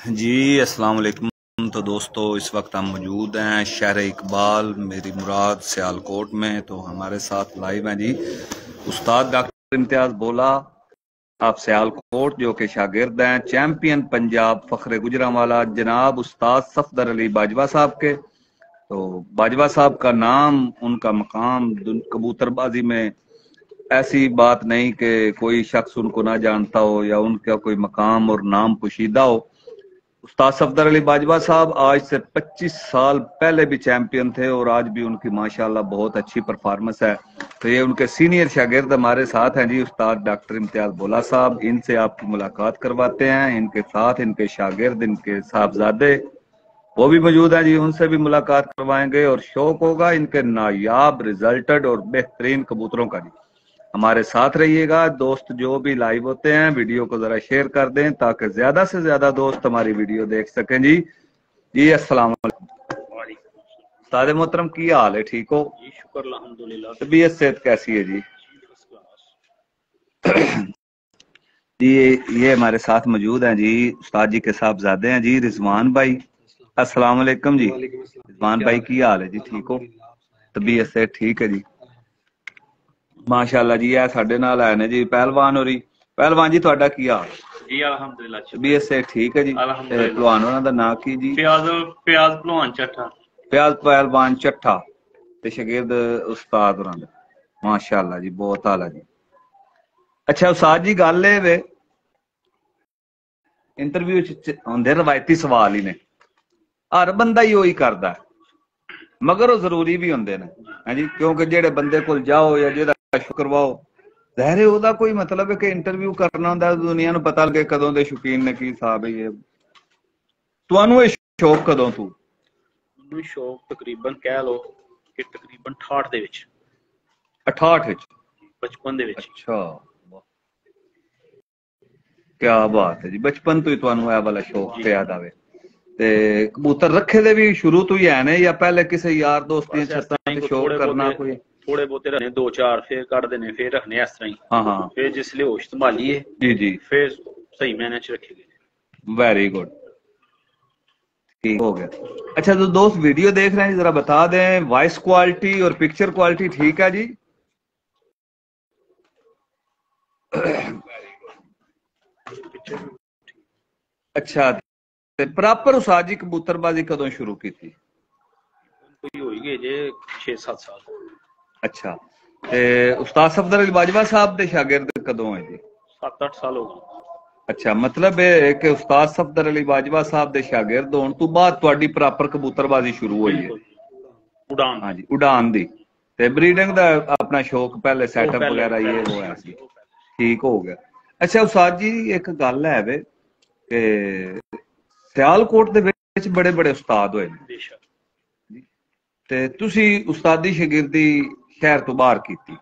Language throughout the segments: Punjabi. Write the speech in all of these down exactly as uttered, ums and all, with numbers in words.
जी अस्सलाम वालेकुम। तो दोस्तों इस वक्त हम मौजूद हैं शहर इकबाल मेरी मुराद सियालकोट में। तो हमारे साथ लाइव हैं जी उस्ताद डॉक्टर इम्तियाज बोला आप सियालकोट, जो कि शागिर्द हैं चैंपियन पंजाब फखरे गुजरांवाला जनाब उस्ताद सफदर अली बाजवा साहब के। तो बाजवा साहब का नाम, उनका मकाम कबूतरबाजी में ऐसी बात नहीं कि कोई शख्स उनको ना जानता हो या उनका कोई मकाम और नाम पोशीदा हो। उस्ताद सफदर अली बाजवा साहब आज से पच्चीस साल पहले भी चैंपियन थे और आज भी उनकी माशाल्लाह बहुत अच्छी परफॉर्मेंस है। तो ये उनके सीनियर शागिर्द हमारे साथ हैं जी उस्ताद डॉक्टर इम्तियाज बोला साहब। इनसे आपकी मुलाकात करवाते हैं। इनके साथ इनके शागिर्द, इनके साहबजादे वो भी मौजूद हैं जी, उनसे भी मुलाकात करवाएंगे और शौक होगा इनके नायाब रिजल्टेड और बेहतरीन कबूतरों का जी। हमारे साथ रहिएगा। दोस्त जो भी लाइव होते हैं वीडियो को जरा शेयर कर दें ताकि ज्यादा से ज्यादा दोस्त हमारी वीडियो देख सकें जी। जी अस्सलाम वालेकुम उस्ताद मोहतरम, की हाल है? ठीक हो जी? शुक्र अल्हम्दुलिल्लाह। तबीयत सेहत कैसी है जी? जी ये हमारे साथ मौजूद हैं जी उस्ताद जी के साहबजादे हैं जी रिजवान भाई। अस्सलाम वालेकुम जी रिजवान भाई, की हाल है जी? ठीक हो? तबीयत सेहत ठीक है जी? माशाअल्लाह जी। ਇਹ ਸਾਡੇ ਨਾਲ ਆਏ ਨੇ ਜੀ ਪਹਿਲਵਾਨ ਹੋਰੀ। ਪਹਿਲਵਾਨ ਜੀ ਤੁਹਾਡਾ ਕੀ ਹਾਲ? ਜੀ ਅਲਹਮਦੁਲਿਲਾ। ਤਬੀਅਤ ਸੇ ਠੀਕ ਹੈ ਜੀ? ਤੇ ਪਹਿਲਵਾਨ ਉਹਨਾਂ ਦਾ ਨਾਂ ਕੀ ਜੀ? ਪਿਆਜ਼ ਪਿਆਜ਼ ਪਹਿਲਵਾਨ ਚੱਠਾ। ਪਿਆਜ਼ ਪਹਿਲਵਾਨ ਚੱਠਾ ਤੇ ਸ਼ਾਗਿਰਦ ਉਸਤਾਦ ਉਹਨਾਂ ਦਾ। ਮਾਸ਼ਾਅੱਲਾ ਜੀ, ਬਹੁਤ ਆਲਾ ਜੀ। ਅੱਛਾ ਉਸਤਾਦ ਜੀ, ਗੱਲ ਇਹ ਵੇ ਇੰਟਰਵਿਊ ਚ ਹੁੰਦੇ ਰਵਾਇਤੀ ਸਵਾਲ ਹੀ ਨੇ, ਹਰ ਬੰਦਾ ਹੀ ਉਹੀ ਕਰਦਾ ਮਗਰ ਉਹ ਜ਼ਰੂਰੀ ਵੀ ਹੁੰਦੇ ਨੇ ਹਾਂਜੀ, ਕਿਉਂਕਿ ਜਿਹੜੇ ਬੰਦੇ ਕੋਲ ਜਾਓ ਜਾਂ ਜਿਹਦਾ ਕਰਵਾਓ ਜ਼ਾਹਿਰ ਹੈ ਉਹਦਾ ਕੋਈ ਮਤਲਬ ਹੈ ਕਿ ਇੰਟਰਵਿਊ ਕਰਨਾ ਹੁੰਦਾ, ਦੁਨੀਆ ਨੂੰ ਪਤਾ ਲੱਗੇ ਕਦੋਂ ਦੇ ਸ਼ੌਕੀਨ ਨੇ, ਕੀ ਹਿਸਾਬ ਹੈ। ਇਹ ਤੁਹਾਨੂੰ ਇਹ ਸ਼ੌਕ ਕਦੋਂ ਤੋਂ? ਮੈਨੂੰ ਸ਼ੌਕ ਤਕਰੀਬਨ ਕਹਿ ਲਓ ਕਿ ਤਕਰੀਬਨ ਅਠਾਹਠ ਦੇ ਵਿੱਚ। ਅਠਾਹਠ ਵਿੱਚ? ਬਚਪਨ ਦੇ ਵਿੱਚ। ਅੱਛਾ ਕਿਆ ਬਾਤ ਹੈ ਜੀ, ਬਚਪਨ ਤੋਂ ਹੀ ਤੁਹਾਨੂੰ ਇਹ ਵਾਲਾ ਸ਼ੌਕ ਪਿਆ ਦਾਵੇ। ਤੇ ਕਬੂਤਰ ਰੱਖੇ ਦੇ ਵੀ ਸ਼ੁਰੂ ਤੋਂ ਹੀ ਹੈ ਨੇ ਜਾਂ ਪਹਿਲੇ ਕਿਸੇ ਯਾਰ ਦੋਸਤ ਦੀਆਂ ਛੱਤਾਂ ਤੇ ਸ਼ੌਕ ਕਰਨਾ ਕੋਈ? ਥੋੜੇ ਬਹੁਤੇ ਰੱਖਣੇ ਦੋ ਚਾਰ, ਫੇਰ ਕੱਢਦੇ ਨੇ, ਫੇਰ ਰੱਖਣੇ ਇਸ ਤਰ੍ਹਾਂ ਹੀ। ਹਾਂ ਹਾਂ। ਫੇਰ ਜਿਸ ਲਈ ਹੋਸ਼ ਸੰਭਾਲੀਏ ਜੀ ਜੀ ਫੇਰ ਸਹੀ ਮੈਨੇ ਚ ਰੱਖੇ गए। वेरी गुड, ठीक हो गया। अच्छा तो दोस्त वीडियो देख रहे हैं जरा बता दें वॉइस क्वालिटी और पिक्चर क्वालिटी ठीक है जी? अच्छा ते प्रॉपर उस्ताद जी कबूतरबाजी कदों शुरू की थी? कोई हो गए जे छे सत्त साल। अच्छा ते उस्ताद सफदर अली बाजवा साहब दे शागिर्द कदों है जी? सत्त अठ साल हो गए। अच्छा मतलब है कि उस्ताद सफदर अली बाजवा साहब दे शागिर्द होने तो बाद तुहाडी प्रॉपर कबूतरबाजी शुरू हुई है? उड़ान। हाँ जी, उड़ान दी ते ब्रीडिंग दा अपना शौक पहले सेटअप वगैरह ये वो है सी, ठीक हो गया। अच्छा उस्ताद जी एक गल है वे कि सियालकोट दे विच बड़े बड़े उस्ताद होए ने ते तुसी उस्तादी शागिर्दी शहर तो बाहर कीती,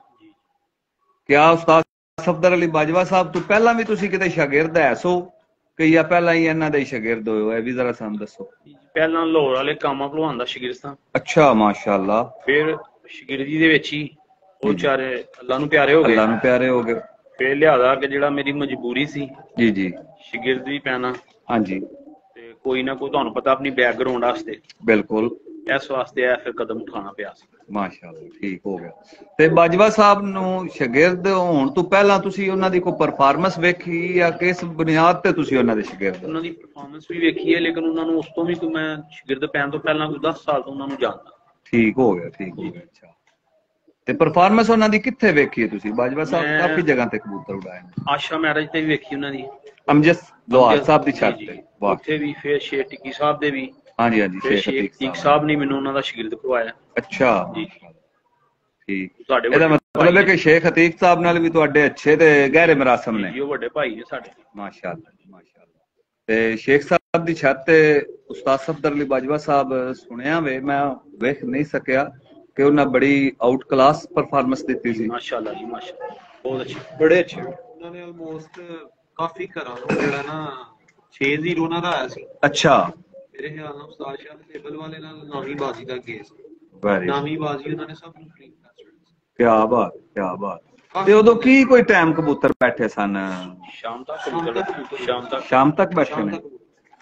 क्या उस्ताद सफदर अली बाजवा साहब तो पहला भी तुसी किते शागिर्द है सो कि या पहला ही इन्हां दे शागिर्द होए हो? ये भी जरा सानू दसो। पहला लाहौर वाले कामा भलवान दा शागिर्द था। अच्छा माशाअल्लाह। फिर शागिर्दी दे विच ही ਉਹ ਚਾਰੇ ਅੱਲਾਹ ਨੂੰ ਪਿਆਰੇ ਹੋ ਗਏ। ਅੱਲਾਹ ਨੂੰ ਪਿਆਰੇ ਹੋ ਗਏ। ਫਿਰ ਲਿਆਦਾ ਕਿ ਜਿਹੜਾ ਮੇਰੀ ਮਜਬੂਰੀ ਸੀ ਜੀ ਜੀ ਸ਼ਾਗਿਰਦ ਵੀ ਪੈਣਾ। ਹਾਂਜੀ ਤੇ ਕੋਈ ਨਾ ਕੋਈ ਤੁਹਾਨੂੰ ਪਤਾ ਆਪਣੀ ਬੈਕਗ੍ਰਾਉਂਡ ਵਾਸਤੇ ਬਿਲਕੁਲ ਇਸ ਵਾਸਤੇ ਆ ਫਿਰ ਕਦਮ ਉਠਾਉਣਾ ਪਿਆ ਸੀ। ਮਾਸ਼ਾਅੱਲਾ ਠੀਕ ਹੋ ਗਿਆ। ਤੇ ਬਾਜਵਾ ਸਾਹਿਬ ਨੂੰ ਸ਼ਾਗਿਰਦ ਹੋਣ ਤੋਂ ਪਹਿਲਾਂ ਤੁਸੀਂ ਉਹਨਾਂ ਦੀ ਕੋਈ ਪਰਫਾਰਮੈਂਸ ਵੇਖੀ ਜਾਂ ਕਿਸ ਬੁਨਿਆਦ ਤੇ ਤੁਸੀਂ ਉਹਨਾਂ ਦੇ ਸ਼ਾਗਿਰਦ? ਉਹਨਾਂ ਦੀ ਪਰਫਾਰਮੈਂਸ ਵੀ ਵੇਖੀ ਹੈ ਲੇਕਿਨ ਉਹਨਾਂ ਨੂੰ ਉਸ ਤੋਂ ਵੀ ਕੋਈ ਮੈਂ ਸ਼ਾਗਿਰਦ ਪੈਣ ਤੋਂ ਪਹਿਲਾਂ ਕੋਈ ਦਸ ਸਾਲ ਤੋਂ ਉਹਨਾਂ ਨੂੰ ਜਾਣਦਾ। ਠੀਕ ਹੋ ਗਿਆ, ਠੀਕ ਹੋ ਗਿਆ। ਅੱਛਾ ਤੇ ਪਰਫਾਰਮੈਂਸ ਉਹਨਾਂ ਦੀ ਕਿੱਥੇ ਵੇਖੀ ਹੈ ਤੁਸੀਂ? ਬਾਜਵਾ ਸਾਹਿਬ ਕਾਫੀ ਜਗ੍ਹਾ ਤੇ ਕਬੂਤਰ ਉਡਾਏ ਨੇ। ਆਸ਼ਾ ਮੈਰਿਜ ਤੇ ਵੀ ਵੇਖੀ ਉਹਨਾਂ ਦੀ, ਅਮਜਦ ਲੋਹਾਰ ਸਾਹਿਬ ਦੀ ਛੱਤ ਤੇ। ਵਾਹ ਉੱਥੇ ਵੀ ਫਿਰ ਸ਼ੇਖ ਟਿੱਕੀ ਸਾਹਿਬ ਦੇ ਵੀ। ਹਾਂਜੀ ਹਾਂਜੀ ਸ਼ੇਖ ਟਿੱਕੀ ਸਾਹਿਬ ਨੇ ਮੈਨੂੰ ਉਹਨਾਂ ਦਾ ਸ਼ਾਗਿਰਦ ਕਰਵਾਇਆ। ਅੱਛਾ ਜੀ ਠੀਕ। ਇਹਦਾ ਮਤਲਬ ਹੈ ਕਿ ਸ਼ੇਖ ਅਤੀਕ ਸਾਹਿਬ ਨਾਲ ਵੀ ਤੁਹਾਡੇ ਅੱਛੇ ਤੇ ਗਹਿਰੇ ਮਰਾਸਮ ਨੇ। ਜੀ ਉਹ ਵੱਡੇ ਭਾਈ ਨੇ ਸਾਡੇ। ਮਾਸ਼ਾਅੱਲਾ ਮਾਸ਼ਾਅੱਲਾ। ਤੇ ਸ਼ੇਖ ਸਾਹਿਬ ਦੀ ਛੱਤ ਤੇ ਉਸਤਾਦ ਸਫਦਰ ਅਲੀ ਬਾਜਵਾ ਸਾਹਿਬ ਸੁਣਿਆ ਵੇ, ਮੈਂ ਵੇਖ ਨਹੀਂ ਸਕਿਆ ਕਿ ਉਹਨਾਂ ਬੜੀ ਆਊਟ ਕਲਾਸ ਪਰਫਾਰਮੈਂਸ ਦਿੱਤੀ ਸੀ। ਮਾਸ਼ਾਅੱਲਾ ਜੀ ਮਾਸ਼ਾਅੱਲਾ, ਬਹੁਤ ਅੱਛੀ, ਬੜੇ ਅੱਛੇ। ਉਹਨਾਂ ਨੇ ਆਲਮੋਸਟ ਕਾਫੀ ਘਰਾਂ ਨੂੰ ਜਿਹੜਾ ਨਾ ਛੇ ਜ਼ੀਰੋ ਉਹਨਾਂ ਦਾ ਆਇਆ ਸੀ। ਅੱਛਾ ਮੇਰੇ ਖਿਆਲ ਨਾਲ ਉਸਤਾਦ ਸ਼ਾਹ ਦੇ ਟੇਬਲ ਵਾਲੇ ਨਾਲ ਨਵੀਂ ਬਾਜ਼ੀ ਦਾ ਕੇਸ, ਵੈਰੀ ਨਵੀਂ ਬਾਜ਼ੀ ਉਹਨਾਂ ਨੇ ਸਭ ਨੂੰ ਫ੍ਰੀ ਕੀਤਾ। ਕਿਆ ਬਾਤ ਕਿਆ ਬਾਤ। ਤੇ ਉਦੋਂ ਕੀ ਕੋਈ ਟਾਈਮ ਕਬੂਤਰ ਬੈਠੇ ਸਨ? ਸ਼ਾਮ ਤੱਕ ਸ਼ਾਮ ਤੱਕ ਸ਼ਾਮ ਤੱਕ ਬੈਠੇ ਨੇ।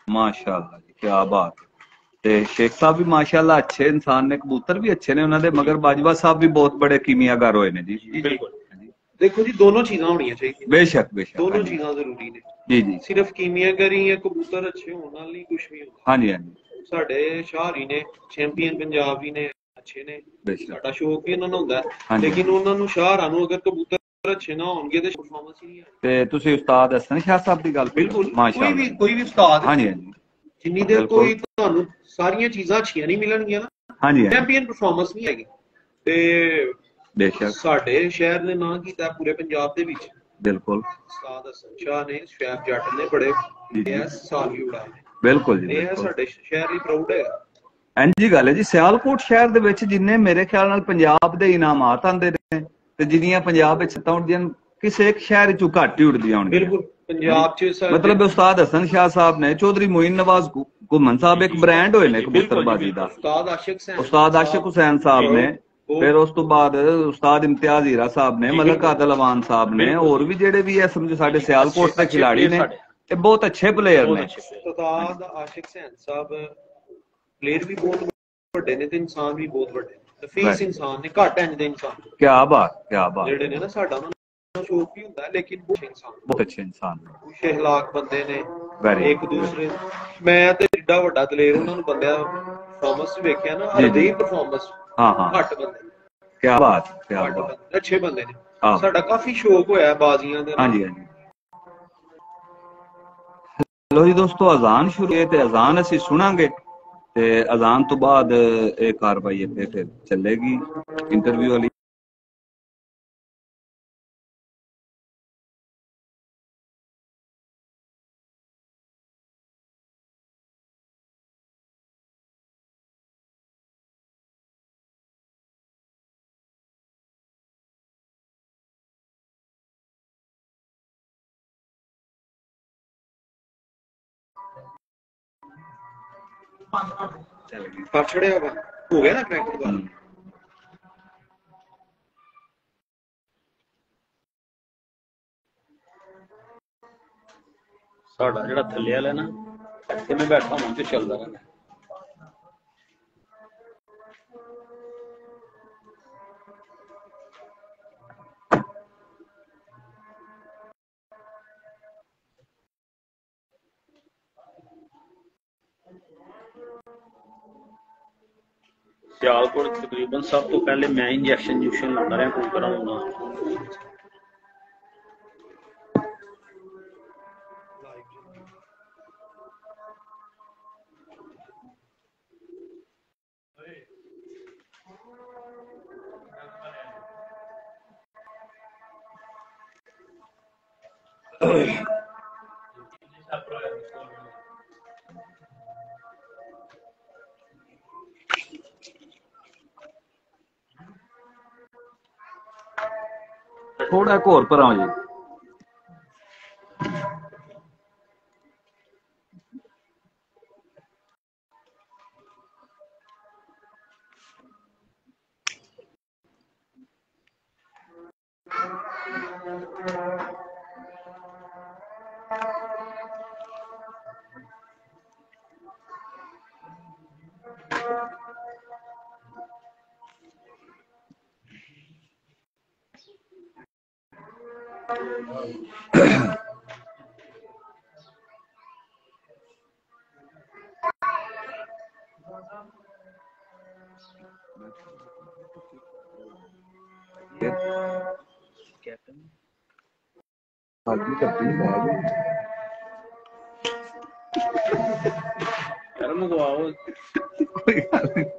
माशाअल्लाह जी, क्या बात है। ते शेख साहब भी माशाअल्लाह अच्छे इंसान ने, कबूतर भी अच्छे ने उन्होंने, मगर बाजवा साहब भी बहुत बड़े कीमियागर होए ने जी। बिल्कुल देखो जी दोनों चीजां होनी चाहिए, बेशक बेशक, दोनों हाँ जी चीजां जरूरी ने जी जी, सिर्फ कीमियागरी या कबूतर अच्छे होने ਨਾਲ ਨਹੀਂ ਕੁਝ ਵੀ ਹੁੰਦਾ। हाँ जी हाँ जी, ਸਾਡੇ ਸ਼ਾਹਰੀ ਨੇ ਚੈਂਪੀਅਨ ਪੰਜਾਬ ਵੀ ਨੇ ਅੱਛੇ ਨੇ, बेशक, ਸਾਡਾ ਸ਼ੌਕ ਵੀ ਉਹਨਾਂ ਨੂੰ ਹੁੰਦਾ ਹੈ, हाँ जी ਲੇਕਿਨ ਉਹਨਾਂ ਨੂੰ ਸ਼ਾਹਰਾਂ ਨੂੰ ਅਗਰ ਕਬੂਤਰ ਅੱਛੇ ਨਾ ਹੋਣਗੇ ਤੇ ਪਰਫਾਰਮੈਂਸ ਹੀ ਨਹੀਂ ਆਣੀ। ਤੇ ਤੁਸੀਂ ਉਸਤਾਦ ਹਸਨ ਸ਼ਾਹ ਸਾਹਿਬ ਦੀ ਗੱਲ ਬਿਲਕੁਲ ਕੋਈ ਮਾਸ਼ਾਅੱਲਾ, ਵੀ ਕੋਈ ਵੀ ਉਸਤਾਦ हाँ जी हाँ जी, ਜਿੰਨੀ ਦੇਰ ਬਿਲਕੁਲ। ਕੋਈ ਤੁਹਾਨੂੰ ਸਾਰੀਆਂ ਚੀਜ਼ਾਂ ਅੱਛੀਆਂ ਨਹੀਂ ਮਿਲਣਗੀਆਂ ਨਾ, हाँ जी हाँ जी, ਚੈਂਪੀਅਨ ਪਰਫਾਰਮੈਂਸ ਨਹੀਂ ਹੈਗੀ। ਤੇ बेशक, ਸਾਡੇ ਸ਼ਹਿਰ ਨੇ ਨਾਂ ਕੀਤਾ ਪੂਰੇ ਪੰਜਾਬ ਦੇ ਵਿੱਚ, बिल्कुल ਉਸਤਾਦ ਹਸਨ ਸ਼ਾਹ ਨੇ, ਸ਼ੈਫ ਜੱਟ ਨੇ ਬੜੇ जी जी, ਇਸ ਸਾਲ ਵੀ ਉਡਾਏ ਨੇ। बिल्कुल जी ਇਹ ਹੈ बिल्कुल। ਸਾਡੇ ਸ਼ਹਿਰ ਲਈ ਪ੍ਰਾਊਡ ਹੈਗਾ। ਇੰਝ ਹੀ ਗੱਲ ਹੈ ਜੀ, ਸਿਆਲਕੋਟ ਸ਼ਹਿਰ ਦੇ ਵਿੱਚ ਜਿੰਨੇ ਮੇਰੇ ਖਿਆਲ ਨਾਲ ਪੰਜਾਬ ਦੇ ਇਨਾਮਾਤ ਆਉਂਦੇ ਨੇ ਤੇ ਜਿੰਨੀਆਂ ਪੰਜਾਬ ਵਿੱਚ ਸੱਤਾਂ ਉੱਡਦੀਆਂ ਨੇ, ਕਿਸੇ ਇੱਕ ਸ਼ਹਿਰ ਚੋਂ ਘੱਟ ਹੀ ਉੱਡਦੀਆਂ ਹੋਣਗੀਆਂ। ਬਿਲਕੁਲ ਪੰਜਾਬ ਚ ਸਰ ਮਤਲਬ ਉਸਤਾਦ ਹਸਨ ਸ਼ਾਹ ਸਾਹਿਬ ਨੇ, ਚੌਧਰੀ ਮੋਇਨ ਨਵਾਜ਼ ਘੁੰਮਣ ਸਾਹਿਬ ਇੱਕ ਬ੍ਰਾਂਡ ਹੋਏ ਨੇ ਕਬੂਤਰਬਾਜ਼ੀ ਦਾ, ਉਸਤਾਦ ਆਸ਼ਿਕ ਸੈਨ ਉਸਤਾਦ ਆਸ਼ਿਕ ਹੁਸੈਨ ਸਾਹਿਬ ਨੇ, ਫਿਰ ਉਸ ਤੋਂ ਬਾਅਦ ਉਸਤਾਦ ਇਮਤਿਆਜ਼ ਹੀਰਾ ਸਾਹਿਬ ਨੇ, ਮਲਕ ਆਦਲ ਅਵਾਨ ਸਾਹਿਬ ਨੇ, ਹੋਰ ਵੀ ਜਿਹੜੇ ਵੀ ਇਹ ਸਮਝੋ ਸਾਡੇ ਸਿਆਲਕੋਟ ਦੇ ਖਿਲਾੜੀ ਨੇ, ਇਹ ਬਹੁਤ ਅੱਛੇ ਪਲੇਅਰ ਨੇ। ਉਸਤਾਦ ਆਸ਼ਿਕ ਸੈਨ ਸਾਹਿਬ ਪਲੇਅਰ ਵੀ ਬਹੁਤ ਵੱਡੇ ਨੇ ਤੇ ਇਨਸਾਨ ਵੀ ਬਹੁਤ ਵੱਡੇ ਨੇ, ਨਫੀਸ ਇਨਸਾਨ ਨੇ, ਘੱਟ ਇੰਜ ਦੇ ਇਨਸਾਨ ਕਿਆ ਬਾਤ ਕਿਆ ਬਾਤ, ਜਿਹੜੇ ਨੇ ਨਾ, ਸਾਡਾ ਉਹਨਾਂ ਨੂੰ ਸ਼ੌਕ ਵੀ ਹੁੰਦਾ ਲੇਕਿਨ ਬਹੁਤ ਇਨਸਾਨ, ਬਹੁਤ ਅੱਛੇ ਇਨਸਾਨ ਨੇ, ਖੁਸ਼ اخلاق ਬੰਦੇ ਨੇ, Very ਇੱਕ ਦੂਸਰੇ, ਮੈਂ ਤੇ ਏਡਾ ਵੱਡਾ ਦਲੇਰ ਉਹਨਾਂ ਨੂੰ ਬੰਦਿਆਂ ਪਰਫਾਰਮੈਂਸ ਵੇਖਿਆ ਨਾ, ਜੀ, ਹਰਦੇ ਜੀ। ਪਰਫਾਰਮੈਂਸ ਹਾਂ ਹਾਂ, ਘੱਟ ਬੰਦੇ, ਕਿਆ ਬਾਤ ਕਿਆ ਘੱਟ ਬਾਤ, ਬੰਦੇ ਅੱਛੇ ਬੰਦੇ ਨੇ। ਹਾਂ। ਸਾਡਾ ਕਾਫੀ ਸ਼ੌਕ ਹੋਇਆ ਬਾਜ਼ੀਆਂ ਦੇ ਨਾਲ। ਹਾਂਜੀ ਹਾਂਜੀ। ਲੋ ਜੀ ਦੋਸਤੋ, ਅਜ਼ਾਨ ਸ਼ੁਰੂ ਹੈ ਤੇ ਅਜ਼ਾਨ ਅਸੀਂ ਸੁਣਾਂਗੇ ਤੇ ਅਜ਼ਾਨ ਤੋਂ ਬਾਅਦ ਇਹ ਕਾਰਵਾਈ ਇੱਥੇ ਫਿਰ ਚੱਲੇਗੀ ਇੰਟਰਵਿਊ ਵਾਲੀ। ਪਰ ਛੜਿਆ ਵਾ ਹੋ ਗਿਆ ਨਾ ਕਰੈਕਟਰ ਦਾ। ਸਾਡਾ ਜਿਹੜਾ ਥੱਲੇ ਵਾਲਾ ਨਾ, ਇੱਥੇ ਮੈਂ ਬੈਠਾ ਹਾਂ ਤੇ ਚੱਲਦਾ ਰਹਿੰਦਾ। ਸਿਆਲਕੋਟ ਤਕਰੀਬਨ ਸਭ ਤੋਂ ਪਹਿਲੇ ਮੈਂ ਇੰਜੈਕਸ਼ਨ ਇੰਜੈਕਸ਼ਨ ਲਾਉਂਦਾ ਰਿਹਾ ਕਬੂਤਰਾਂ ਨੂੰ ਨਾ। ਥੋੜਾ ਇੱਕ ਹੋਰ ਪਰਾਂ ਜੀ। ਯਾਰ ਮੰਗਵਾਓ ਕੋਈ ਗੱਲ ਨਹੀਂ।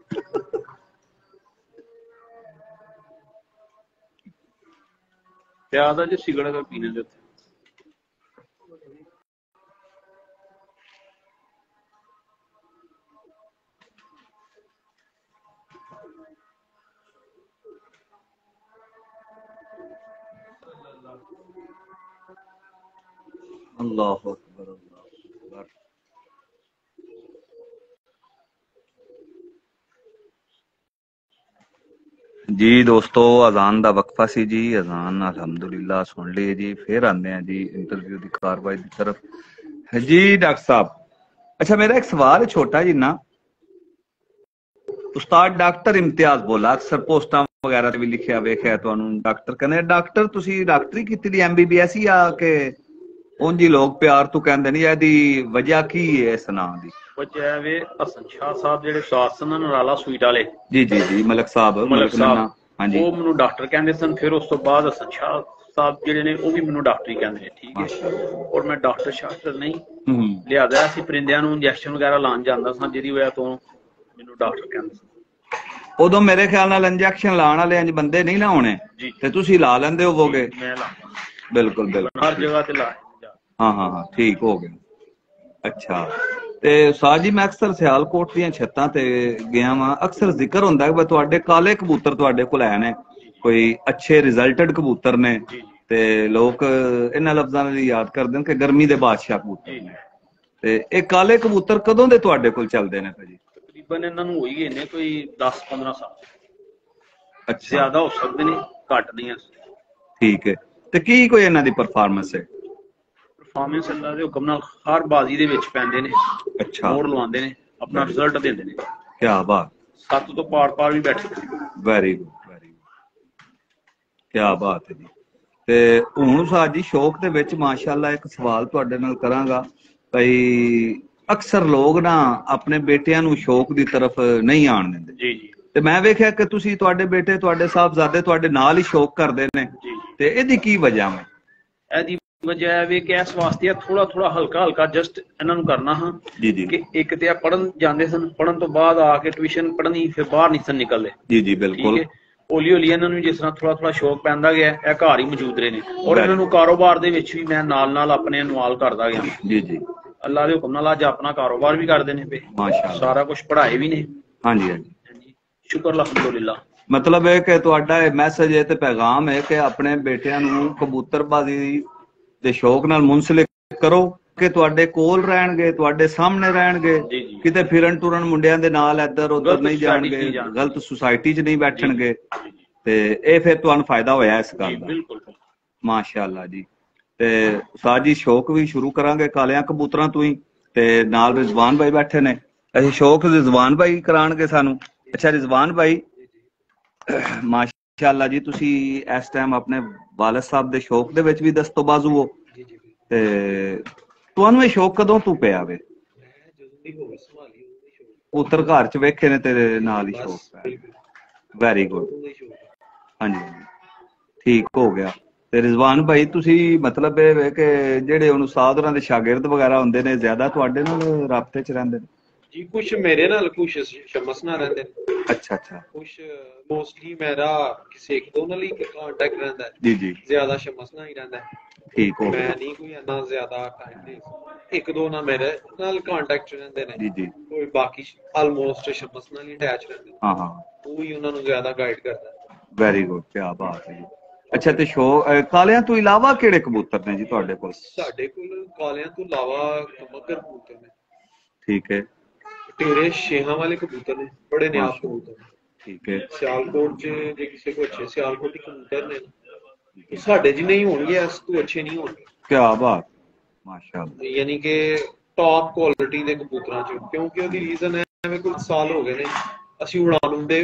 ਪਿਆਦਾ ਜੇ ਸਿਗੜਾ ਦਾ ਪੀਣੇ ਦੇ ਉੱਤੇ। अल्लाहु अकबर अल्लाहु अकबर। जी दोस्तों, अजान दा वक्फा सी जी, अजान अलहमदुलिल्लाह सुन ली जी, फिर आने हैं जी इंटरव्यू की कार्रवाई की तरफ। जी डॉक्टर साहब, अच्छा मेरा एक सवाल है छोटा जिन्ना, उस्ताद डॉक्टर इम्तियाज बोला, अक्सर पोस्टां वगैरह ते भी लिखिया वेखिया तुहानू डॉक्टर कहने, डॉक्टर तुसी डॉक्टरी कीती दी एमबीबीएस या के उंज ही लोग प्यार तू कहंदे ने, एदी वजह की है इस नां दी? वजह वे हसन शाह साहब जेहड़े उस्ताद सन नराला स्वीट वाले, जी जी जी मलक साहब, मलक साहब, हाँ जी, वो मैनू डॉक्टर कहंदे सन। फिर उस तो बाद हसन शाह साहब जेहड़े ने वो भी मैनू डॉक्टर ही कहंदे ने, ठीक है। और मैं डॉक्टर शाक्टर नहीं, लिहाजा ਅਸੀਂ परिंदिਆਂ ਨੂੰ इंजैक्शन वगैरह ਲਾਉਣ ਜਾਂਦਾ ਸਾਂ, ਜਿਹਦੀ ਵਜ੍ਹਾ ਤੋਂ ਮੈਨੂੰ ਡਾਕਟਰ ਕਹਿੰਦੇ ਸਨ। ਉਦੋਂ ਮੇਰੇ ਖਿਆਲ ਨਾਲ ਇੰਜੈਕਸ਼ਨ ਲਾਉਣ ਵਾਲੇ ਇੰਜ ਬੰਦੇ ਨਹੀਂ ਨਾ ਹੋਣੇ, ਤੇ ਤੁਸੀਂ ਲਾ ਲੈਂਦੇ ਹੋਵੋਗੇ? ਮੈਂ ਲਾਉਂਦਾ, ਬਿਲਕੁਲ ਬਿਲਕੁਲ, ਹਰ ਜਗ੍ਹਾ ਤੇ ਲਾ। ਹਾਂ ਹਾਂ ਹਾਂ ਠੀਕ ਹੋ ਗਿਆ। ਅੱਛਾ ਤੇ ਉਸਤਾਦ ਜੀ ਮੈਂ ਅਕਸਰ ਸਿਆਲਕੋਟ ਦੀਆਂ ਛੱਤਾਂ ਤੇ ਗਿਆ ਵਾਂ, ਅਕਸਰ ਜ਼ਿਕਰ ਹੁੰਦਾ ਕਿ ਤੁਹਾਡੇ ਕਾਲੇ ਕਬੂਤਰ ਤੁਹਾਡੇ ਕੋਲ ਹੈ ਨੇ, ਕੋਈ ਅੱਛੇ ਰਿਜ਼ਲਟਡ ਕਬੂਤਰ ਨੇ, ਤੇ ਲੋਕ ਇਹਨਾਂ ਲਫ਼ਜ਼ਾਂ ਨਾਲ ਯਾਦ ਕਰਦੇ ਨੇ ਕਿ ਗਰਮੀ ਦੇ ਬਾਦਸ਼ਾਹ ਕਬੂਤਰ ਨੇ। ਤੇ ਇਹ ਕਾਲੇ ਕਬੂਤਰ ਕਦੋਂ ਦੇ ਤੁਹਾਡੇ ਕੋਲ ਚੱਲਦੇ ਨੇ ਭਾਜੀ? ਤਕਰੀਬਨ ਇਹਨਾਂ ਨੂੰ ਹੋਈ ਗਏ ਨੇ ਕੋਈ ਦਸ ਪੰਦਰਾਂ ਸਾਲ। ਅੱਛਾ, ਜ਼ਿਆਦਾ ਹੋ ਸਕਦੇ ਨੇ, ਘੱਟ ਨਹੀਂ। ਠੀਕ ਹੈ। ਤੇ ਕੀ ਕੋਈ ਇਹਨਾਂ ਦੀ ਪਰਫਾਰਮੈਂਸ ਹੈ? ਪਰਫਾਰਮੈਂਸ ਅੱਲਾ ਦੇ ਹੁਕਮ ਨਾਲ ਹਰ ਬਾਜ਼ੀ ਦੇ ਵਿੱਚ ਪੈਂਦੇ ਨੇ। ਅੱਛਾ, ਮੋੜ ਲਵਾਉਂਦੇ ਨੇ, ਆਪਣਾ ਰਿਜ਼ਲਟ ਦਿੰਦੇ ਨੇ। ਕੀ ਬਾਤ, ਸੱਤ ਤੋਂ ਪਾਰ ਪਾਰ ਵੀ ਬੈਠੇ ਨੇ। ਵੈਰੀ ਗੁੱਡ ਵੈਰੀ ਗੁੱਡ, ਕੀ ਬਾਤ ਹੈ ਜੀ। ਤੇ ਹੁਣ ਉਸਤਾਦ ਜੀ ਸ਼ੌਕ ਦੇ ਵਿੱਚ ਮਾਸ਼ਾਅੱਲਾ ਇੱਕ ਸਵਾਲ ਤੁਹਾਡੇ ਨਾਲ ਕਰਾਂਗਾ, ਭਈ ਅਕਸਰ ਲੋਕ ਨਾ ਆਪਣੇ ਬੇਟਿਆਂ ਨੂੰ ਸ਼ੌਕ ਦੀ ਤਰਫ ਨਹੀਂ ਆਣ ਦਿੰਦੇ। ਜੀ ਜੀ। ਤੇ ਮੈਂ ਵੇਖਿਆ ਕਿ ਤੁਸੀਂ ਤੁਹਾਡੇ ਬੇਟੇ ਤੁਹਾਡੇ ਸਾਹਿਬਜ਼ਾਦੇ ਤੁਹਾਡੇ ਨਾਲ ਹੀ ਸ਼ੌਕ ਕਰਦੇ ਨੇ, ਤੇ ਇਹਦੀ ਕੀ ਵਜ੍ਹਾ ਹੈ? ਇਹਦੀ ਵਜ੍ਹਾ ਹੈ ਵੀ ਕਿ ਇਸ ਵਾਸਤੇ ਥੋੜਾ ਥੋੜਾ ਹਲਕਾ ਹਲਕਾ ਜਸਟ ਇਹਨਾਂ ਨੂੰ ਕਰਨਾ ਹਾਂ ਜੀ ਜੀ। ਕਿ ਇੱਕ ਤੇ ਆ ਪੜਨ ਜਾਂਦੇ ਸਨ, ਪੜਨ ਤੋਂ ਬਾਅਦ ਆ ਕੇ ਟਿਊਸ਼ਨ ਪੜਨੀ, ਫਿਰ ਬਾਹਰ ਨਹੀਂ ਸਨ ਨਿਕਲਦੇ। ਜੀ ਜੀ ਬਿਲਕੁਲ। ਹੌਲੀ ਹੌਲੀ ਇਹਨਾਂ ਨੂੰ ਜਿਸ ਤਰ੍ਹਾਂ ਥੋੜਾ ਥੋੜਾ ਸ਼ੌਕ ਪੈਂਦਾ ਗਿਆ, ਇਹ ਘਰ ਹੀ ਮੌਜੂਦ ਰਹੇ ਨੇ। ਔਰ ਇਹਨਾਂ ਨੂੰ ਕਾਰੋਬਾਰ ਦੇ ਵਿੱਚ ਵੀ ਮੈਂ ਨਾਲ ਨਾਲ ਆਪਣੇ ਇਨਵਾਲਵ ਕਰਦਾ ਗਿਆ। ਜੀ ਜੀ। ਅੱਲਾ ਦੇ ਹੁਕਮ ਨਾਲ ਅੱਜ ਆਪਣਾ ਕਾਰੋਬਾਰ ਵੀ ਕਰਦੇ ਨੇ ਪਏ, ਮਾਸ਼ਾਅੱਲਾ, ਸਾਰਾ ਕੁਝ ਪੜ੍ਹਾਏ ਵੀ ਨੇ। ਹਾਂਜੀ ਹਾਂਜੀ, ਸ਼ੁਕਰ ਅਲਹਮਦੁਲਿਲਾ। ਮਤਲਬ ਹੈ ਕਿ ਤੁਹਾਡਾ ਇਹ ਮੈਸੇਜ ਹੈ ਤੇ ਪੈਗਾਮ ਹੈ ਕਿ ਆਪਣੇ ਬੇਟਿਆਂ ਨੂੰ ਕਬੂਤਰਬਾਜ਼ੀ ਦੇ ਸ਼ੌਕ ਨਾਲ ਮੁਨਸਲਿਕ ਕਰੋ, ਕਿ ਤੁਹਾਡੇ ਕੋਲ ਰਹਿਣਗੇ, ਤੁਹਾਡੇ ਸਾਹਮਣੇ ਰਹਿਣਗੇ, ਕਿਤੇ ਫਿਰਨ ਟੁਰਨ ਮੁੰਡਿਆਂ ਦੇ ਨਾਲ ਇੱਧਰ ਉੱਧਰ ਨਹੀਂ ਜਾਣਗੇ, ਗਲਤ ਸੁਸਾਇਟੀ 'ਚ ਨਹੀਂ ਬੈਠਣਗੇ। ਤੇ ਇਹ ਫਿਰ ਤੁਹਾਨੂੰ ਫਾਇਦਾ ਹੋਇਆ ਇਸ ਗੱਲ ਦਾ, ਮਾਸ਼ਾਅੱਲਾ ਜੀ। ਤੇ ਉਸਤਾਦ ਜੀ ਸ਼ੌਕ ਵੀ ਸ਼ੁਰੂ ਕਰਾਂਗੇ ਕਾਲਿਆਂ ਕਬੂਤਰਾਂ ਤੋਂ ਹੀ, ਤੇ ਨਾਲ ਰਿਜ਼ਵਾਨ ਭਾਈ ਬੈਠੇ ਨੇ, ਅਸੀਂ ਸ਼ੌਕ ਰਿਜ਼ਵਾਨ ਭਾਈ ਕਰਾਉਣਗੇ ਸਾਨੂੰ। ਅੱਛਾ ਰਿਜ਼ਵਾਨ ਭਾਈ, ਮਾਸ਼ਾਅੱਲਾ ਜੀ ਤੁਸੀਂ ਇਸ ਟਾਈਮ ਆਪਣੇ ਵਾਲਿਦ ਸਾਹਿਬ ਦੇ ਸ਼ੌਕ ਦੇ ਵਿੱਚ ਵੀ ਦਸਤੋਬਾਜ਼ੂ ਹੋ, ਤੇ ਤੁਹਾਨੂੰ ਇਹ ਸ਼ੌਕ ਕਦੋਂ ਤੋਂ ਪਿਆ ਵੇ? ਪੁੱਤਰ ਘਰ ਚ ਵੇਖੇ ਨੇ ਤੇਰੇ ਨਾਲ ਹੀ ਸ਼ੌਕ ਪਿਆ। ਵੈਰੀ ਗੁੱਡ, ਹਾਂਜੀ ਠੀਕ ਹੋ ਗਿਆ। ਤੇ ਰਿਜ਼ਵਾਨ ਭਾਈ ਤੁਸੀਂ ਮਤਲਬ ਇਹ ਵੇ ਕਿ ਜਿਹੜੇ ਹੁਣ ਉਸਤਾਦ ਹੋਰਾਂ ਦੇ ਸ਼ਾਗਿਰਦ ਵਗੈਰਾ ਹੁੰਦੇ ਨੇ, ਜ਼ਿਆਦਾ ਤੁਹਾਡੇ ਨਾਲ ਰਾਬਤੇ ਚ ਰਹਿੰਦੇ ਨੇ? ਜੀ ਕੁਛ ਮੇਰੇ ਨਾਲ, ਕੁਛ ਸ਼ਮਸ ਨਾਲ ਰਹਿੰਦੇ ਨੇ। ਅੱਛਾ ਅੱਛਾ। ਕੁਛ ਮੋਸਟਲੀ ਮੇਰਾ ਕਿਸੇ ਇੱਕ ਦੋ ਨਾਲ ਹੀ ਕੰਟੈਕਟ ਰਹਿੰਦਾ ਹੈ। ਜੀ ਜੀ। ਜ਼ਿਆਦਾ ਸ਼ਮਸ ਨਾਲ ਹੀ ਰਹਿੰਦਾ ਹੈ। ਠੀਕ ਹੋ ਗਿਆ। ਮੈਂ ਨਹੀਂ ਕੋਈ ਇੰਨਾ ਜ਼ਿਆਦਾ ਟਾਈਮ ਦੇ, ਇੱਕ ਦੋ ਨਾਲ ਮੇਰੇ ਨਾਲ ਕੰਟੈਕਟ ਰਹਿੰਦੇ ਨੇ। ਜੀ ਜੀ। ਕੋਈ ਬਾਕੀ ਆਲਮੋਸਟ ਸ਼ਮਸ ਨਾਲ ਹੀ ਅਟੈਚ ਰਹਿੰਦੇ ਨੇ। ਹਾਂ ਹਾਂ। ਉਹ ਹੀ ਉਹਨਾਂ ਨੂੰ ਜ਼ਿਆਦਾ ਗਾਈਡ ਕਰਦਾ। ਵੈਰੀ ਗੁੱਡ, ਕੀ ਬਾਤ ਹੈ ਜੀ। ਅੱਛਾ ਤੇ ਸ਼ੋ ਕਾਲਿਆਂ ਤੋਂ ਇਲਾਵਾ ਕਿਹੜੇ ਕਬੂਤਰ ਨੇ ਜੀ ਤੁਹਾਡੇ ਕੋਲ? ਸਾਡੇ ਕੋਲ ਕਾਲਿਆਂ ਤੋਂ ਇਲਾਵਾ ਕਮਕਰ ਕਬੂਤਰ ਨੇ। ਠੀਕ ਹੈ। ਤੇਰੇ ਛੇਹਾਂ ਵਾਲੇ ਕਬੂਤਰ ਨੇ, ਬੜੇ ਨਿਆਬ ਕਬੂਤਰ ਨੇ। ਠੀਕ ਹੈ। ਸਿਆਲਕੋਟ ਚ ਜੇ ਕਿਸੇ ਕੋ ਅੱਛੇ ਸਿਆਲਕੋਟੀ ਕਬੂਤਰ ਨੇ, ਸਾਡੇ ਜੀ ਨਹੀਂ ਹੋਣਗੇ, ਇਸ ਤੋਂ ਅੱਛੇ ਨਹੀਂ ਹੋਣਗੇ। ਕੀ ਬਾਤ, ਮਾਸ਼ਾਅੱਲਾ। ਯਾਨੀ ਕਿ ਟੌਪ ਕੁਆਲਿਟੀ ਦੇ ਕਬੂਤਰਾਂ ਚ, ਕਿਉਂਕਿ ਉਹਦੀ ਰੀਜ਼ਨ ਹੈ ਐਵੇਂ ਕੁਝ ਸਾਲ ਹੋ ਗਏ ਨੇ ਅਸੀਂ ਉਡਾਨ ਦੇ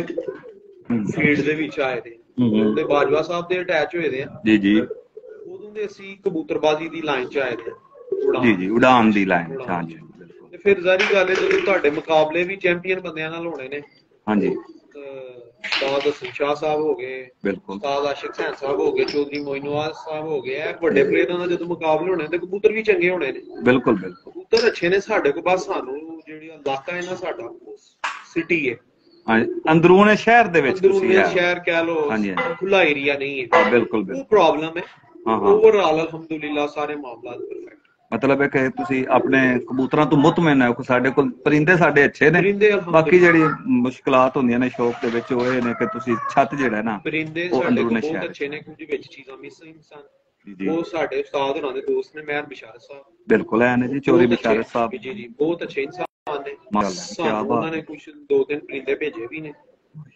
ਫੀਲਡ ਦੇ ਵਿੱਚ ਆਏ ਦੇ, ਤੇ ਬਾਜਵਾ ਸਾਹਿਬ ਦੇ ਅਟੈਚ ਹੋਏ ਦੇ ਆ। ਜੀ ਜੀ। ਉਦੋਂ ਦੇ ਅਸੀਂ ਕਬੂਤਰਬਾਜ਼ੀ ਦੀ ਲਾਈਨ ਚ ਆਏ ਦੇ। ਜੀ ਜੀ, ਉਡਾਨ ਦੀ ਲਾਈਨ ਚ। ਹਾਂਜੀ। ਤੇ ਫਿਰ ਜ਼ਾਰੀ ਗੱਲ ਹੈ ਜਦੋਂ ਤੁਹਾਡੇ ਮੁਕਾਬਲੇ ਵੀ ਚੈਂਪੀਅਨ ਬੰਦਿਆਂ ਨਾਲ ਹੋਣੇ ਨੇ। ਹਾਂਜੀ। ਉਸਤਾਦ ਹਸਨ ਸ਼ਾਹ ਸਾਹਿਬ ਹੋ ਗਏ, ਬਿਲਕੁਲ, ਉਸਤਾਦ ਆਸ਼ਿਕ ਹੁਸੈਨ ਸਾਹਿਬ ਹੋ ਗਏ, ਚੌਧਰੀ ਮੋਇਨਵਾਜ਼ ਸਾਹਿਬ ਹੋ ਗਏ, ਇਹ ਵੱਡੇ ਪਲੇਅਰਾਂ ਦਾ ਜਦੋਂ ਮੁਕਾਬਲੇ ਹੋਣੇ ਤੇ ਕਬੂਤਰ ਵੀ ਚੰਗੇ ਹੋਣੇ ਨੇ। ਬਿਲਕੁਲ ਬਿਲਕੁਲ, ਕਬੂਤਰ ਅੱਛੇ ਨੇ ਸਾਡੇ ਕੋਲ। ਬਸ ਸਾਨੂੰ ਜਿਹੜੀ ਇਲਾਕਾ ਹੈ ਨਾ ਸਾਡਾ, ਸਿਟੀ ਹੈ, ਅੰਦਰੂਨੇ ਸ਼ਹਿਰ ਦੇ ਵਿੱਚ, ਅੰਦਰੂਨੇ ਸ਼ਹਿਰ ਕਹਿ ਲੋ, ਖੁੱਲਾ ਏਰੀਆ ਨਹੀਂ ਹੈ। ਬਿਲਕੁਲ ਬਿਲਕੁਲ, ਉਹ ਪ੍ਰੋਬਲਮ ਹੈ। ਓਵਰਆਲ ਅਲਹਮਦੁਲਿਲਾ ਸਾਰੇ ਮਾਮਲਾਤ ਪਰਫੈਕਟ। ਮਤਲਬ ਹੈ ਕਿ ਤੁਸੀਂ ਆਪਣੇ ਕਬੂਤਰਾਂ ਤੋਂ ਮੁਤਮਿਨ ਹੋ? ਸਾਡੇ ਕੋਲ ਪਰਿੰਦੇ ਸਾਡੇ ਅੱਛੇ ਨੇ, ਬਾਕੀ ਜਿਹੜੀ ਮੁਸ਼ਕਲਾਤ ਹੁੰਦੀਆਂ ਨੇ ਸ਼ੌਕ ਦੇ ਵਿੱਚ ਉਹ ਇਹ ਨੇ ਕਿ ਤੁਸੀਂ ਛੱਤ ਜਿਹੜਾ ਨਾ ਪਰਿੰਦੇ ਸਾਡੇ ਕੋਲ ਬਹੁਤ ਅੱਛੇ ਨੇ, ਕੁਝ ਵਿੱਚ ਚੀਜ਼ਾਂ ਮਿਸਿੰਗ ਸਨ। ਉਹ ਸਾਡੇ ਉਸਤਾਦ ਹੋਰਾਂ ਦੇ ਦੋਸਤ ਨੇ, ਮਹਿਰ ਬਿਸ਼ਾਰਤ ਸਾਹਿਬ। ਬਿਲਕੁਲ ਹੈ ਨੇ ਜੀ, ਚੋਰੀ ਬਿਸ਼ਾਰਤ ਸਾਹਿਬ। ਜੀ ਜੀ, ਬਹੁਤ ਅੱਛੇ ਇਨਸਾਨ ਨੇ। ਉਹਨਾਂ ਨੇ ਕੁਝ ਦੋ ਤਿੰਨ ਪਰਿੰਦੇ ਭੇਜੇ ਵੀ ਨੇ।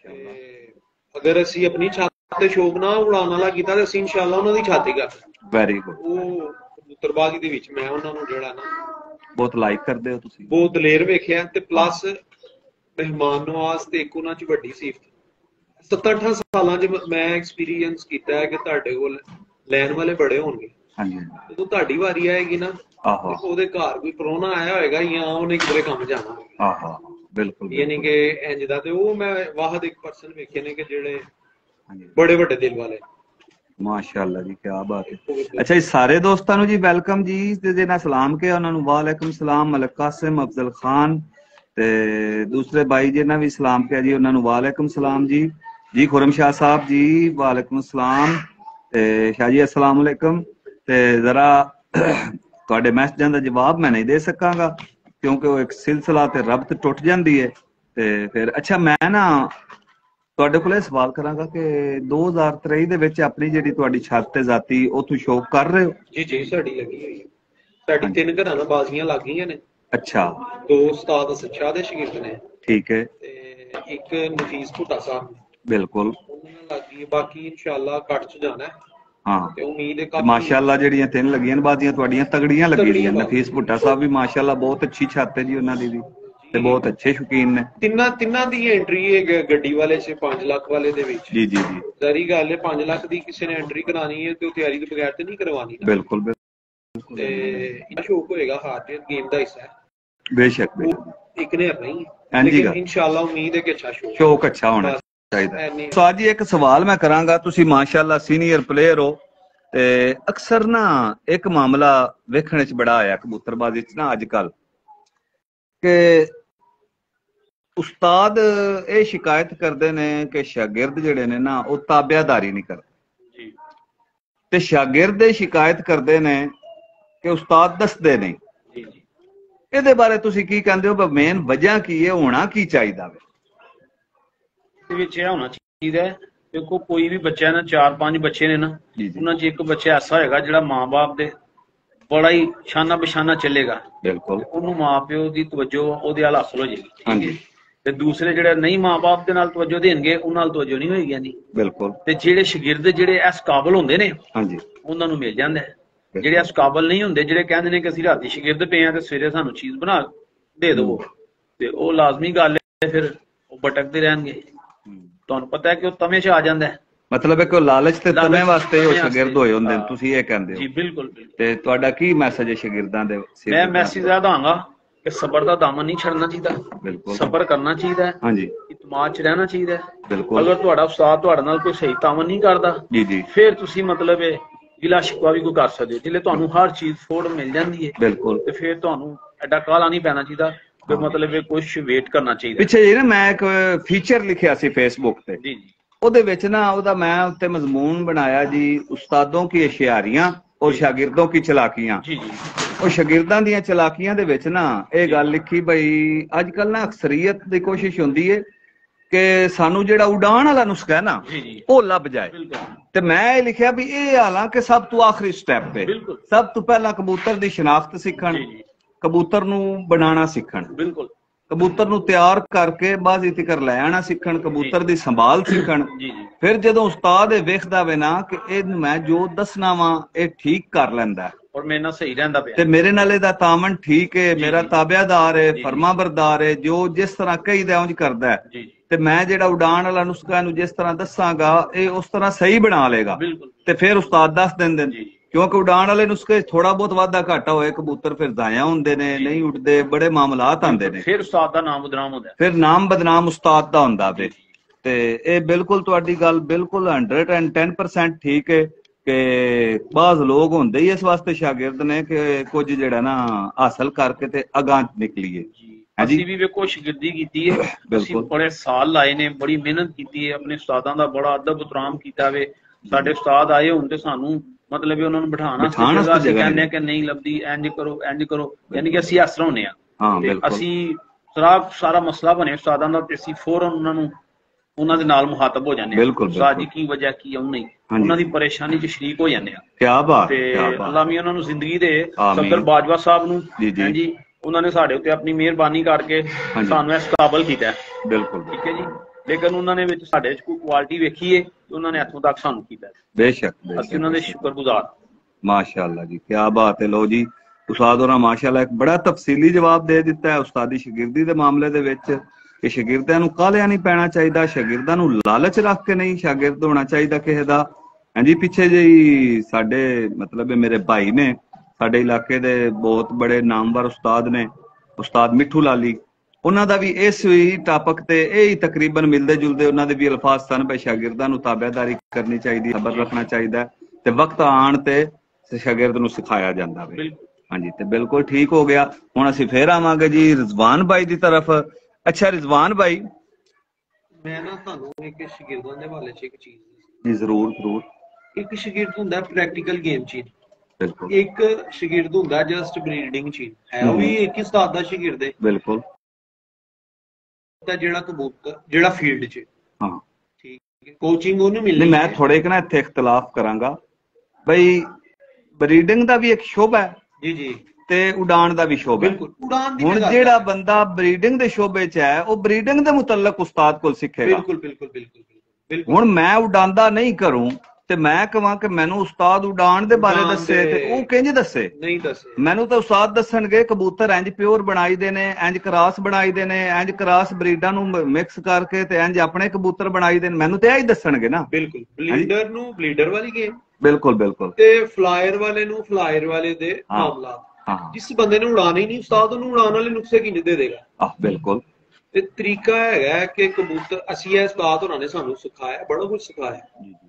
ਅਗਰ ਅਸੀਂ ਆਪਣੀ ਛੱਤ ਤੇ ਸ਼ੌਕ ਨਾ ਉਡਾਉਣ ਵਾਲਾ ਕੀਤਾ ਤੇ ਅਸੀਂ ਇਨਸ਼ਾਅੱਲਾ ਉਹਨਾਂ ਦੀ ਛੱਤ ਹੀ ਕਰ। Very good. ਉਹ ਕਬੂਤਰਬਾਜ਼ੀ ਦੇ ਵਿੱਚ ਮੈਂ ਉਹਨਾਂ ਨੂੰ ਜਿਹੜਾ ਨਾ ਬਹੁਤ ਲਾਈਕ ਕਰਦੇ ਹੋ ਤੁਸੀਂ, ਬਹੁਤ ਦਲੇਰ ਵੇਖਿਆ ਤੇ ਪਲੱਸ ਮਹਿਮਾਨ ਨਵਾਜ਼ ਤੇ ਇੱਕ ਉਹਨਾਂ ਚ ਵੱਡੀ ਸਿਫਤ ਸੱਤ ਅੱਠ ਸਾਲਾਂ ਚ ਮੈਂ ਐਕਸਪੀਰੀਅੰਸ ਕੀਤਾ ਹੈ ਕਿ ਤੁਹਾਡੇ ਕੋਲ ਲੈਣ ਵਾਲੇ ਬੜੇ ਹੋਣਗੇ। ਹਾਂਜੀ, ਜਦੋਂ ਤੁਹਾਡੀ ਵਾਰੀ ਆਏਗੀ ਨਾ ਉਹਦੇ ਘਰ ਕੋਈ ਪ੍ਰਾਹੁਣਾ ਆਇਆ ਹੋਏਗਾ ਜਾਂ ਉਹਨੇ ਕਿਧਰੇ ਕੰਮ ਜਾਣਾ ਹੋਏਗਾ। ਆਹੋ ਬਿਲਕੁਲ, ਯਾਨੀ ਕਿ ਇੰਜ ਦਾ। ਤੇ ਉਹ ਮੈਂ ਵਾਹਦ ਇੱਕ ਪਰਸਨ ਵੇਖੇ ਨੇ ਕਿ ਜਿਹੜੇ ਬੜੇ ਵੱਡੇ ਦਿਲ ਵਾਲੇ। ਮਾਸ਼ਾਅੱਲਾ ਜੀ, ਕਿਆ ਬਾਤ ਹੈ। ਅੱਛਾ ਜੀ, ਸਾਰੇ ਦੋਸਤਾਂ ਨੂੰ ਜੀ ਵੈਲਕਮ ਜੀ, ਤੇ ਜਿਹਨਾਂ ਸਲਾਮ ਕਿਹਾ ਉਹਨਾਂ ਨੂੰ ਵਾਲੇਕੁਮ ਸਲਾਮ। ਮਲਕ ਕਾਸਿਮ, ਅਫਜ਼ਲ ਖਾਨ ਤੇ ਦੂਸਰੇ ਭਾਈ ਜਿਹਨਾਂ ਵੀ ਸਲਾਮ ਕਿਹਾ ਜੀ ਉਹਨਾਂ ਨੂੰ ਵਾਲੇਕੁਮ ਸਲਾਮ ਜੀ। ਜੀ ਖੁਰਮ ਸ਼ਾਹ ਸਾਹਿਬ ਜੀ ਵਾਲੇਕੁਮ ਸਲਾਮ ਤੇ ਸ਼ਾਹ ਜੀ अस्सलाम वालेकुम। ਤੇ ਜ਼ਰਾ ਤੁਹਾਡੇ ਮੈਸੇਜਾਂ ਦਾ ਜਵਾਬ ਮੈਂ ਨਹੀਂ ਦੇ ਸਕਾਂਗਾ ਕਿਉਂਕਿ ਉਹ ਇੱਕ ਸਿਲਸਿਲਾ ਤੇ ਰਬਤ ਟੁੱਟ ਜਾਂਦੀ ਹੈ ਤੇ ਫਿਰ। ਅੱਛਾ, ਮੈਂ ਨਾ ਤੁਹਾਡੇ ਕੋਲ ਇਹ ਸਵਾਲ ਕਰਾਂਗਾ ਕਿ ਦੋ ਹਜ਼ਾਰ ਤੇਈ ਦੇ ਵਿੱਚ ਆਪਣੀ ਜਿਹੜੀ ਤੁਹਾਡੀ ਛੱਤ ਤੇ ਜ਼ਾਤੀ ਉਹ ਤੁਸੀਂ ਸ਼ੌਕ ਕਰ ਰਹੇ ਹੋ? ਜੀ ਜੀ, ਸਾਡੀ ਲੱਗੀ ਹੋਈ ਹੈ। ਸਾਡੀ ਤਿੰਨ ਘਰਾਂ ਨਾਲ ਬਾਜ਼ੀਆਂ ਲੱਗ ਗਈਆਂ ਨੇ। ਅੱਛਾ। ਦੋ ਉਸਤਾਦ ਅਸਦ ਸ਼ਾਹ ਦੇ ਸ਼ਾਗਿਰਦ ਨੇ। ਠੀਕ ਹੈ। ਤੇ ਇੱਕ ਨਫੀਸ ਭੁੱਟਾ ਸਾਹਿਬ ਨੇ। ਬਿਲਕੁਲ, ਉਹਨਾਂ ਨਾਲ ਲੱਗ ਗਈ। ਬਾਕੀ ਇਨਸ਼ਾਅੱਲਾ ਕੱਟ ਚ ਜਾਣਾ ਹੈ। ਹਾਂ ਤੇ ਉਮੀਦ ਹੈ ਮਾਸ਼ਾਅੱਲਾ ਜਿਹੜੀਆਂ ਤਿੰਨ ਲੱਗੀਆਂ ਨੇ ਬਾਜ਼ੀਆਂ ਤੁਹਾਡੀਆਂ ਤਗੜੀਆਂ ਲੱਗੀਆਂ। ਨਫੀਸ ਭੁੱਟਾ ਸਾਹਿਬ ਵੀ ਮਾਸ਼ਾਅੱਲਾ ਬਹੁਤ ਅੱਛੀ ਛੱਤ ਹੈ ਜੀ ਉਹਨਾਂ ਦੀ ਵੀ, ਤੇ ਬਹੁਤ ਅੱਛੇ ਸ਼ੌਕੀਨ ਨੇ। ਤਿੰਨਾਂ ਤਿੰਨਾਂ ਦੀ ਐਂਟਰੀ ਹੈ ਗੱਡੀ ਵਾਲੇ ਚ ਪੰਜ ਲੱਖ ਵਾਲੇ ਦੇ ਵਿੱਚ। ਜੀ ਜੀ ਜੀ, ਸਾਰੀ ਗੱਲ ਹੈ ਪੰਜ ਲੱਖ ਦੀ ਕਿਸੇ ਨੇ ਐਂਟਰੀ ਕਰਾਣੀ ਹੈ ਤੇ ਉਹ ਤਿਆਰੀ ਤੋਂ ਬਗੈਰ ਤੇ ਨਹੀਂ ਕਰਵਾਣੀ। ਬਿਲਕੁਲ ਬਿਲਕੁਲ। ਤੇ ਇਹ ਸ਼ੌਕ ਹੋਏਗਾ, ਹਾਰ ਜਿੱਤ ਗੇਮ ਦਾ ਹਿੱਸਾ ਹੈ। ਬੇਸ਼ੱਕ ਬੇਸ਼ੱਕ, ਇੱਕ ਨੇ ਨਹੀਂ ਲੇਕਿਨ ਇਨਸ਼ਾਅੱਲਾ ਉਮੀਦ ਹੈ ਕਿ ਅੱਛਾ ਸ਼ੌਕ ਸ਼ੌਕ ਅੱਛਾ ਹੋਣਾ ਚਾਹੀਦਾ। ਸੋ ਅੱਜ ਇੱਕ ਸਵਾਲ ਮੈਂ ਕਰਾਂਗਾ, ਤੁਸੀਂ ਮਾਸ਼ਾਅੱਲਾ ਸੀਨੀਅਰ ਪਲੇਅਰ ਹੋ ਤੇ ਅਕਸਰ ਨਾ ਇੱਕ ਮਾਮਲਾ ਵੇਖਣ ਚ ਬੜਾ ਆਇਆ ਕਬੂਤਰਬਾਜ਼ੀ ਚ ਨਾ ਅੱਜ ਕੱਲ ਕਿ ਉਸਤਾਦ ਇਹ ਸ਼ਿਕਾਇਤ ਕਰਦੇ ਨੇ ਕਿ ਸ਼ਾਗਿਰਦ ਜਿਹੜੇ ਨੇ ਨਾ ਉਹ ਤਾਬਿਆਦਾਰੀ ਨਹੀਂ ਕਰਦੇ ਜੀ, ਤੇ ਸ਼ਾਗਿਰਦ ਇਹ ਸ਼ਿਕਾਇਤ ਕਰਦੇ ਨੇ ਕਿ ਉਸਤਾਦ ਦੱਸਦੇ ਨਹੀਂ ਜੀ ਜੀ। ਇਹਦੇ ਬਾਰੇ ਤੁਸੀਂ ਕੀ ਕਹਿੰਦੇ ਹੋ? ਮੇਨ ਵਜ੍ਹਾ ਕੀ ਹੈ, ਹੋਣਾ ਕੀ ਚਾਹੀਦਾ ਵੇ? ਇਹਦੇ ਵਿੱਚ ਇਹ ਹੋਣਾ ਚਾਹੀਦਾ ਹੈ, ਦੇਖੋ ਕੋਈ ਵੀ ਬੱਚਾ ਨਾ, ਚਾਰ ਪੰਜ ਬੱਚੇ ਨੇ ਨਾ, ਉਹਨਾਂ ਚ ਇੱਕ ਬੱਚਾ ਐਸਾ ਹੋਏਗਾ ਜਿਹੜਾ ਮਾਂ ਬਾਪ ਦੇ ਬੜਾ ਹੀ ਸ਼ਾਨਾ ਬਸ਼ਾਨਾ ਚੱਲੇਗਾ। ਬਿਲਕੁਲ, ਉਹਨੂੰ ਮਾਂ ਪਿਓ ਦੀ ਤਵੱਜੋ ਉਹਦੇ ਵੱਲ ਹਾਸਲ ਹੋ ਜਾਏਗੀ। ਹਾਂਜੀ। ਤੇ ਦੂਸਰੇ ਜਿਹੜੇ ਨਹੀਂ ਮਾਂ ਬਾਪ ਦੇ ਨਾਲ ਤਵੱਜੋ ਦੇਣਗੇ ਉਹਨਾਂ ਨਾਲ ਤਵੱਜੋ ਨਹੀਂ ਹੋਏਗੀ। ਹਾਂਜੀ ਬਿਲਕੁਲ। ਤੇ ਜਿਹੜੇ ਸ਼ਾਗਿਰਦ ਜਿਹੜੇ ਇਸ ਕਾਬਲ ਹੁੰਦੇ ਨੇ, ਹਾਂਜੀ, ਉਹਨਾਂ ਨੂੰ ਮਿਲ ਜਾਂਦਾ ਹੈ। ਜਿਹੜੇ ਇਸ ਕਾਬਲ ਨਹੀਂ ਹੁੰਦੇ, ਜਿਹੜੇ ਕਹਿੰਦੇ ਨੇ ਕਿ ਅਸੀਂ ਰਾਤੀ ਸ਼ਾਗਿਰਦ ਪਏ ਆ ਤੇ ਸਵੇਰੇ ਸਾਨੂੰ ਚੀਜ਼ ਬਣਾ ਦੇ ਦਵੋ, ਤੇ ਉਹ ਲਾਜ਼ਮੀ ਗੱਲ ਹੈ ਫਿਰ ਉਹ ਭਟਕਦੇ ਰਹਿਣਗੇ। ਤੁਹਾਨੂੰ ਪਤਾ ਹੈ ਕਿ ਉਹ ਤਵੇਂ ਚ ਆ ਜਾਂਦਾ ਹੈ। ਮਤਲਬ ਹੈ ਕਿ ਲਾਲਚ ਤੇ ਤਵੇਂ ਵਾਸਤੇ ਉਹ ਸ਼ਾਗਿਰਦ ਹੋਏ ਹੁੰਦੇ ਨੇ, ਤੁਸੀਂ ਇਹ ਕਹਿੰਦੇ ਹੋ? ਜੀ ਬਿਲਕੁਲ। ਤੇ ਤੁਹਾਡਾ ਕੀ ਮੈਸੇਜ ਹੈ ਸ਼ਾਗਿਰਦਾਂ ਦੇ? ਮੈਂ ਮੈਸੇਜ ਇਹ ਦਾਂਗਾ ਕਿ ਸਬਰ ਦਾ ਦਾਮਨ ਨਹੀਂ ਛੱਡਣਾ ਚਾਹੀਦਾ। ਬਿਲਕੁਲ, ਸਬਰ ਕਰਨਾ ਚਾਹੀਦਾ ਹੈ। ਹਾਂਜੀ, ਇਤਮਾਦ ਚ ਰਹਿਣਾ ਚਾਹੀਦਾ ਹੈ। ਬਿਲਕੁਲ। ਅਗਰ ਤੁਹਾਡਾ ਉਸਤਾਦ ਤੁਹਾਡੇ ਨਾਲ ਕੋਈ ਸਹੀ ਤਾਮਨ ਨਹੀਂ ਕਰਦਾ ਜੀ ਜੀ, ਫਿਰ ਤੁਸੀਂ ਮਤਲਬ ਗਿਲਾ ਸ਼ਿਕਵਾ ਵੀ ਕੋਈ ਕਰ ਸਕਦੇ ਹੋ। ਜਿਲੇ ਤੁਹਾਨੂੰ ਹਰ ਚੀਜ਼ ਫੋੜ ਮਿਲ ਜਾਂਦੀ ਹੈ, ਬਿਲਕੁਲ, ਤੇ ਫਿਰ ਤੁਹਾਨੂੰ ਐਡਾ ਕਾਹਲਾ ਨਹੀਂ ਪੈਣਾ ਚਾਹੀਦਾ। ਮਤਲਬ ਇਹ ਕੁਛ ਵੇਟ ਕਰਨਾ ਚਾਹੀਦਾ। ਪਿੱਛੇ ਜੀ ਨਾ ਮੈਂ ਇੱਕ ਫੀਚਰ ਲਿਖਿਆ ਸੀ ਫੇਸਬੁੱਕ ਤੇ ਜੀ ਜੀ, ਉਹਦੇ ਵਿੱਚ ਨਾ ਉਹਦਾ ਮੈਂ ਉੱਤੇ ਮਜ਼ਮੂਨ ਬਣਾਇਆ ਜੀ, ਉਸਤਾਦੋਂ ਕੀ ਇਸ਼ਾਰਿयां और शागिर्दों की चलाकियां। और शागिर्दां ਦੀਆਂ ਚਲਾਕੀਆਂ ਦੇ ਵਿੱਚ ਨਾ ਇਹ ਗੱਲ ਲਿਖੀ ਬਈ ਅੱਜ ਕੱਲ ਨਾ ਅਕਸਰੀਅਤ ਦੀ ਕੋਸ਼ਿਸ਼ ਹੁੰਦੀ ਹੈ ਕਿ ਸਾਨੂੰ ਜਿਹੜਾ ਉਡਾਣ ਵਾਲਾ ਨੁਸਖਾ ਹੈ ਨਾ ਉਹ ਲੱਭ ਜਾਏ। ਤੇ ਮੈਂ ਇਹ ਲਿਖਿਆ ਵੀ ਇਹ ਹਾਲਾਂਕਿ ਸਭ ਤੋਂ ਆਖਰੀ ਸਟੈਪ ਹੈ। ਸਭ ਤੋਂ ਪਹਿਲਾਂ ਕਬੂਤਰ ਦੀ ਸ਼ਨਾਖਤ ਸਿੱਖਣ, ਕਬੂਤਰ ਨੂੰ ਬਣਾਉਣਾ ਸਿੱਖਣ, ਬਿਲਕੁਲ, ਕਬੂਤਰ ਨੂੰ ਤਿਆਰ ਕਰਕੇ ਬਾਜ਼ੀ ਤਿਕਰ ਲੈ ਆਣਾ ਸਿੱਖਣ, ਕਬੂਤਰ ਦੀ ਸੰਭਾਲ ਸਿੱਖਣ। ਫਿਰ ਜਦੋਂ ਉਸਤਾਦ ਇਹ ਵੇਖਦਾ ਵੇ ਨਾ ਕਿ ਇਹਨੂੰ ਮੈਂ ਜੋ ਦੱਸਣਾ ਵਾ ਇਹ ਠੀਕ ਕਰ ਲੈਂਦਾ ਔਰ ਮੇਰੇ ਨਾਲ ਸਹੀ ਰਹਿੰਦਾ ਪਿਆ, ਤੇ ਮੇਰੇ ਨਾਲ ਇਹਦਾ ਤਾਮਨ ਠੀਕ ਹੈ, ਮੇਰਾ ਤਾਬਿਆਦਾਰ ਹੈ, ਫਰਮਾ ਬਰਦਾਰ ਹੈ, ਜੋ ਜਿਸ ਤਰ੍ਹਾਂ ਕਹੀਦਾ ਉਂਝ ਕਰਦਾ ਹੈ, ਤੇ ਮੈਂ ਜਿਹੜਾ ਉਡਾਣ ਵਾਲਾ ਨੁਸਖਾ ਇਹਨੂੰ ਜਿਸ ਤਰ੍ਹਾਂ ਦੱਸਾਂਗਾ ਇਹ ਉਸ ਤਰ੍ਹਾਂ ਸਹੀ ਬਣਾ ਲੇਗਾ। ਤੇ ਫਿਰ ਉਸਤਾਦ ਦੱਸ ਦਿੰਦੇ ਨੇ, ਕਿਉਂਕਿ ਉਡਾਣ ਵਾਲੇ ਨੁਸਖੇ ਥੋੜਾ ਬਹੁਤ ਵਾਧਾ ਘਾਟਾ ਹੋਏ ਕਬੂਤਰ ਫਿਰ ਜ਼ਾਇਆ ਹੁੰਦੇ ਨੇ, ਨਹੀਂ ਉੱਡਦੇ, ਬੜੇ ਮਾਮਲਾਤ ਆਉਂਦੇ ਨੇ, ਫਿਰ ਉਸਤਾਦ ਦਾ ਨਾਮ ਬਦਨਾਮ ਹੁੰਦਾ, ਫਿਰ ਨਾਮ ਬਦਨਾਮ ਉਸਤਾਦ ਦਾ ਹੁੰਦਾ ਵੇ। ਤੇ ਇਹ ਬਿਲਕੁਲ ਤੁਹਾਡੀ ਗੱਲ ਬਿਲਕੁਲ ਹੰਡਰਡ ਐਂਡ ਟੈਨ ਪਰਸੈਂਟ ਠੀਕ ਹੈ ਕਿ ਬਾਜ਼ ਲੋਕ ਹੁੰਦੇ ਹੀ ਇਸ ਵਾਸਤੇ ਸ਼ਾਗਿਰਦ ਨੇ ਕਿ ਕੁਝ ਜਿਹੜਾ ਨਾ ਹਾਸਲ ਕਰਕੇ ਤੇ ਅਗਾਂਹ ਨਿਕਲੀਏ। ਅਸੀਂ ਵੀ ਵੇਖੋ ਸ਼ਾਗਿਰਦੀ ਕੀਤੀ ਹੈ, ਅਸੀਂ ਬੜੇ ਸਾਲ ਲਾਏ ਨੇ, ਬੜੀ ਮਿਹਨਤ ਕੀਤੀ ਹੈ, ਆਪਣੇ ਉਸਤਾਦਾਂ ਦਾ ਬੜਾ ਅਦਬ ਇਤਰਾਮ ਕੀਤਾ ਵੇ। ਸਾਡੇ ਉਸਤਾਦ ਆਏ ਹੁਣ ਤੇ ਸਾਨੂੰ ਮਤਲਬ ਉਹਨਾਂ ਨੂੰ ਬਿਠਾਉਣਾ ਅਸੀਂ ਕਹਿੰਦੇ ਕਿ ਨਹੀਂ ਲੱਭਦੀ, ਇੰਝ ਕਰੋ ਇੰਝ ਕਰੋ, ਯਾਨੀ ਕਿ ਅਸੀਂ ਇਸ ਤਰ੍ਹਾਂ ਹੁੰਦੇ ਹਾਂ। ਤੇ ਅਸੀਂ ਸਾਰਾ ਸਾਰਾ ਮਸਲਾ ਬਣਿਆ ਉਸਤਾਦਾਂ ਦਾ ਤੇ ਅਸੀਂ ਫੌਰਨ ਉਹਨਾਂ ਨੂੰ ਉਹਨਾਂ ਦੇ ਨਾਲ ਮੁਖਾਤਬ ਹੋ ਜਾਂਦੇ ਹਾਂ। ਉਸਤਾਦ ਜੀ ਕੀ ਵਜ੍ਹਾ ਕੀ ਹੈ, ਨਹੀਂ ਉਹਨਾਂ ਦੀ ਪਰੇਸ਼ਾਨੀ ਚ ਸ਼ਰੀਕ ਹੋ ਜਾਂਦੇ ਆ। ਕਿਆ ਬਾਤ। ਤੇ ਅੱਲਾਹ ਮੀਆਂ ਉਹਨਾਂ ਨੂੰ ਜ਼ਿੰਦਗੀ ਦੇ। ਸਦਰ ਬਾਜਵਾ ਸਾਹਿਬ ਨੂੰ ਜੀ ਉਹਨਾਂ ਨੇ ਸਾਡੇ ਉੱਤੇ ਆਪਣੀ ਮਿਹਰਬਾਨੀ ਕਰਕੇ ਸਾਨੂੰ ਇਸ ਕਾਬਲ ਕੀਤਾ। ਬਿਲਕੁਲ ਠੀਕ ਹੈ ਜੀ, ਲੇਕਿਨ ਉਹਨਾਂ ਨੇ ਵਿੱਚ ਸਾਡੇ ਚ ਕੋਈ ਕੁਆਲਿਟੀ ਵੇਖੀ ਹੈ, ਉਹਨਾਂ ਨੇ ਇੱਥੋਂ ਤੱਕ ਸਾਨੂੰ ਕੀਤਾ। ਬੇਸ਼ੱਕ ਅਸੀਂ ਉਹਨਾਂ ਦੇ ਸ਼ੁਕਰਗੁਜ਼ਾਰ। ਮਾਸ਼ਾਅੱਲਾ ਜੀ, ਕਿਆ ਬਾਤ ਹੈ। ਲੋ ਜੀ ਉਸਤਾਦ ਹੋਰਾਂ ਮਾਸ਼ਾਅੱਲਾ ਇੱਕ ਬੜਾ ਤਫਸੀਲੀ ਜਵਾਬ ਦੇ ਦਿੱਤਾ ਹੈ ਉਸਤਾਦੀ ਸ਼ਾਗਿਰਦੀ ਦੇ ਮਾਮਲੇ ਦੇ ਵਿੱਚ ਕਿ ਸ਼ਾਗਿਰਦਾਂ ਨੂੰ ਕਾਹਲਿਆਂ ਨਹੀਂ ਪੈਣਾ ਚਾਹੀਦਾ, ਸ਼ਾਗਿਰਦਾਂ ਨੂੰ ਲਾਲਚ ਰੱਖ ਕੇ ਨਹੀਂ ਸ਼ਾਗਿਰਦ ਹੋਣਾ ਚਾਹੀਦਾ ਕਿਸੇ ਦਾ। ਹਾਂਜੀ, ਪਿੱਛੇ ਜਿਹੀ ਸਾਡੇ ਮਤਲਬ ਮੇਰੇ ਭਾਈ ਨੇ, ਸਾਡੇ ਇਲਾਕੇ ਦੇ ਬਹੁਤ ਬੜੇ ਨਾਮਵਰ ਉਸਤਾਦ ਨੇ, ਉਸਤਾਦ ਮਿੱਠੂ ਲਾਲੀ, ਉਹਨਾਂ ਦਾ ਵੀ ਇਸ ਹੀ ਟਾਪਕ ਤੇ ਇਹ ਹੀ ਤਕਰੀਬਨ ਮਿਲਦੇ ਜੁਲਦੇ ਉਹਨਾਂ ਦੇ ਵੀ ਅਲਫਾਜ਼ ਸਨ ਵੀ ਸ਼ਾਗਿਰਦਾਂ ਨੂੰ ਤਾਬੇਦਾਰੀ ਕਰਨੀ ਚਾਹੀਦੀ, ਸਬਰ ਰੱਖਣਾ ਚਾਹੀਦਾ ਤੇ ਵਕਤ ਆਉਣ ਤੇ ਸ਼ਾਗਿਰਦ ਨੂੰ ਸਿਖਾਇਆ ਜਾਂਦਾ ਵੇ। ਹਾਂਜੀ, ਤੇ ਬਿਲਕੁਲ ਠੀਕ ਹੋ ਗਿਆ। ਹੁਣ ਅਸੀਂ ਫੇਰ ਆਵਾਂਗੇ ਜੀ ਰਿਜ਼ਵਾਨ ਭਾਈ ਦੀ ਤਰਫ। ਅੱਛਾ ਰਿਜ਼ਵਾਨ ਭਾਈ, ਮੈਂ ਨਾ ਤੁਹਾਨੂੰ ਇੱਕ ਸ਼ਾਗਿਰਦਾਂ ਦੇ ਹਵਾਲੇ 'ਚ ਇੱਕ ਚੀਜ਼ ਜੀ ਜ਼ਰੂਰ ਜ਼ਰੂਰ। ਇੱਕ ਸ਼ਾਗਿਰਦ ਹੁੰਦਾ ਪ੍ਰੈਕਟੀਕਲ ਗੇਮ 'ਚ, ਬਿਲਕੁਲ ਇੱਕ ਸ਼ਾਗਿਰਦ ਹੁੰਦਾ ਜਸਟ ਬਰੀਡਿੰਗ 'ਚ ਹੈ, ਉਹ ਵੀ ਇੱਕ ਹੀ ਉਸਤਾਦ ਦਾ ਸ਼ਾਗਿਰਦ ਹੈ। ਬਿਲਕੁਲ, ਤਾਂ ਜਿਹੜਾ ਕਬੂਤਰ ਜਿਹੜਾ ਫੀਲਡ 'ਚ, ਹਾਂ ਠੀਕ ਹੈ, ਕੋਚਿੰਗ ਉਹਨੂੰ ਮਿਲਣੀ। ਮੈਂ ਥੋੜੇ ਕਿ ਨਾ ਇੱਥੇ ਇਖਤਲਾਫ ਕਰਾਂਗਾ ਬਈ, ਬਰੀਡਿੰਗ ਦਾ ਵੀ ਇੱਕ ਸ਼ੋਭਾ ਹੈ ਜੀ ਜੀ ਤੇ ਉਡਾਨ ਦਾ ਵੀ ਸ਼ੋਭਾ ਹੈ। ਬਿਲਕੁਲ, ਉਡਾਨ ਦੀ ਹੁਣ ਜਿਹੜਾ ਬੰਦਾ ਬਰੀਡਿੰਗ ਦੇ ਸ਼ੋਬੇ 'ਚ ਹੈ ਉਹ ਬਰੀਡਿੰਗ ਦੇ ਮੁਤਲਕ ਉਸਤਾਦ ਕੋਲ ਸਿੱਖੇਗਾ। ਬਿਲਕੁਲ ਬਿਲਕੁਲ ਬਿਲਕੁਲ ਬਿਲਕੁਲ। ਹੁਣ ਮੈਂ ਉਡਾਂਦਾ ਨਹੀਂ ਕਰੂੰ ਤੇ ਮੈਂ ਕਹਾਂ ਕਿ ਮੈਨੂੰ ਉਸਤਾਦ ਉਡਾਨ ਦੇ ਬਾਰੇ ਦੱਸੇ ਤੇ ਉਹ ਕਿੰਜ ਦੱਸੇ? ਨਹੀਂ ਦੱਸੇ। ਮੈਨੂੰ ਤਾਂ ਉਸਤਾਦ ਦੱਸਣਗੇ ਕਬੂਤਰ ਇੰਜ ਪਿਓਰ ਬਣਾਈ ਦੇ ਨੇ, ਇੰਜ ਕਰਾਸ ਬਣਾਈ ਦੇ ਨੇ, ਇੰਜ ਕਰਾਸ ਬਰੀਡਾਂ ਨੂੰ ਮਿਕਸ ਕਰਕੇ ਤੇ ਇੰਜ ਆਪਣੇ ਕਬੂਤਰ ਬਣਾਈ ਦੇ ਨੇ, ਮੈਨੂੰ ਤੇ ਇਹ ਹੀ ਦੱਸਣਗੇ ਨਾ। ਬਿਲਕੁਲ, ਬਲੀਡਰ ਨੂੰ ਬਲੀਡਰ ਵਾਲੀ ਗੇਮ, ਬਿਲਕੁਲ ਬਿਲਕੁਲ, ਤੇ ਫਲਾਇਰ ਵਾਲੇ ਨੂੰ ਫਲਾਇਰ ਵਾਲੇ ਦੇ ਮਾਮਲਾ। ਜਿਸ ਬੰਦੇ ਨੇ ਉਡਾਣਾ ਹੀ ਨਹੀਂ, ਉਸਤਾਦ ਉਹਨੂੰ ਉਡਾਣ ਵਾਲੇ ਨੁਕਸੇ ਕਿੰਨੇ ਦੇ ਦੇਗਾ? ਆਹ ਬਿਲਕੁਲ। ਤੇ ਤਰੀਕਾ ਹੈਗਾ ਕਿ ਕਬੂਤਰ ਅਸੀਂ ਇਹ ਉਸਤਾਦ ਹੋਰਾਂ ਨੇ ਸਾਨੂੰ ਸਿਖਾਇਆ, ਬੜਾ ਕੁਝ ਸਿਖਾਇਆ,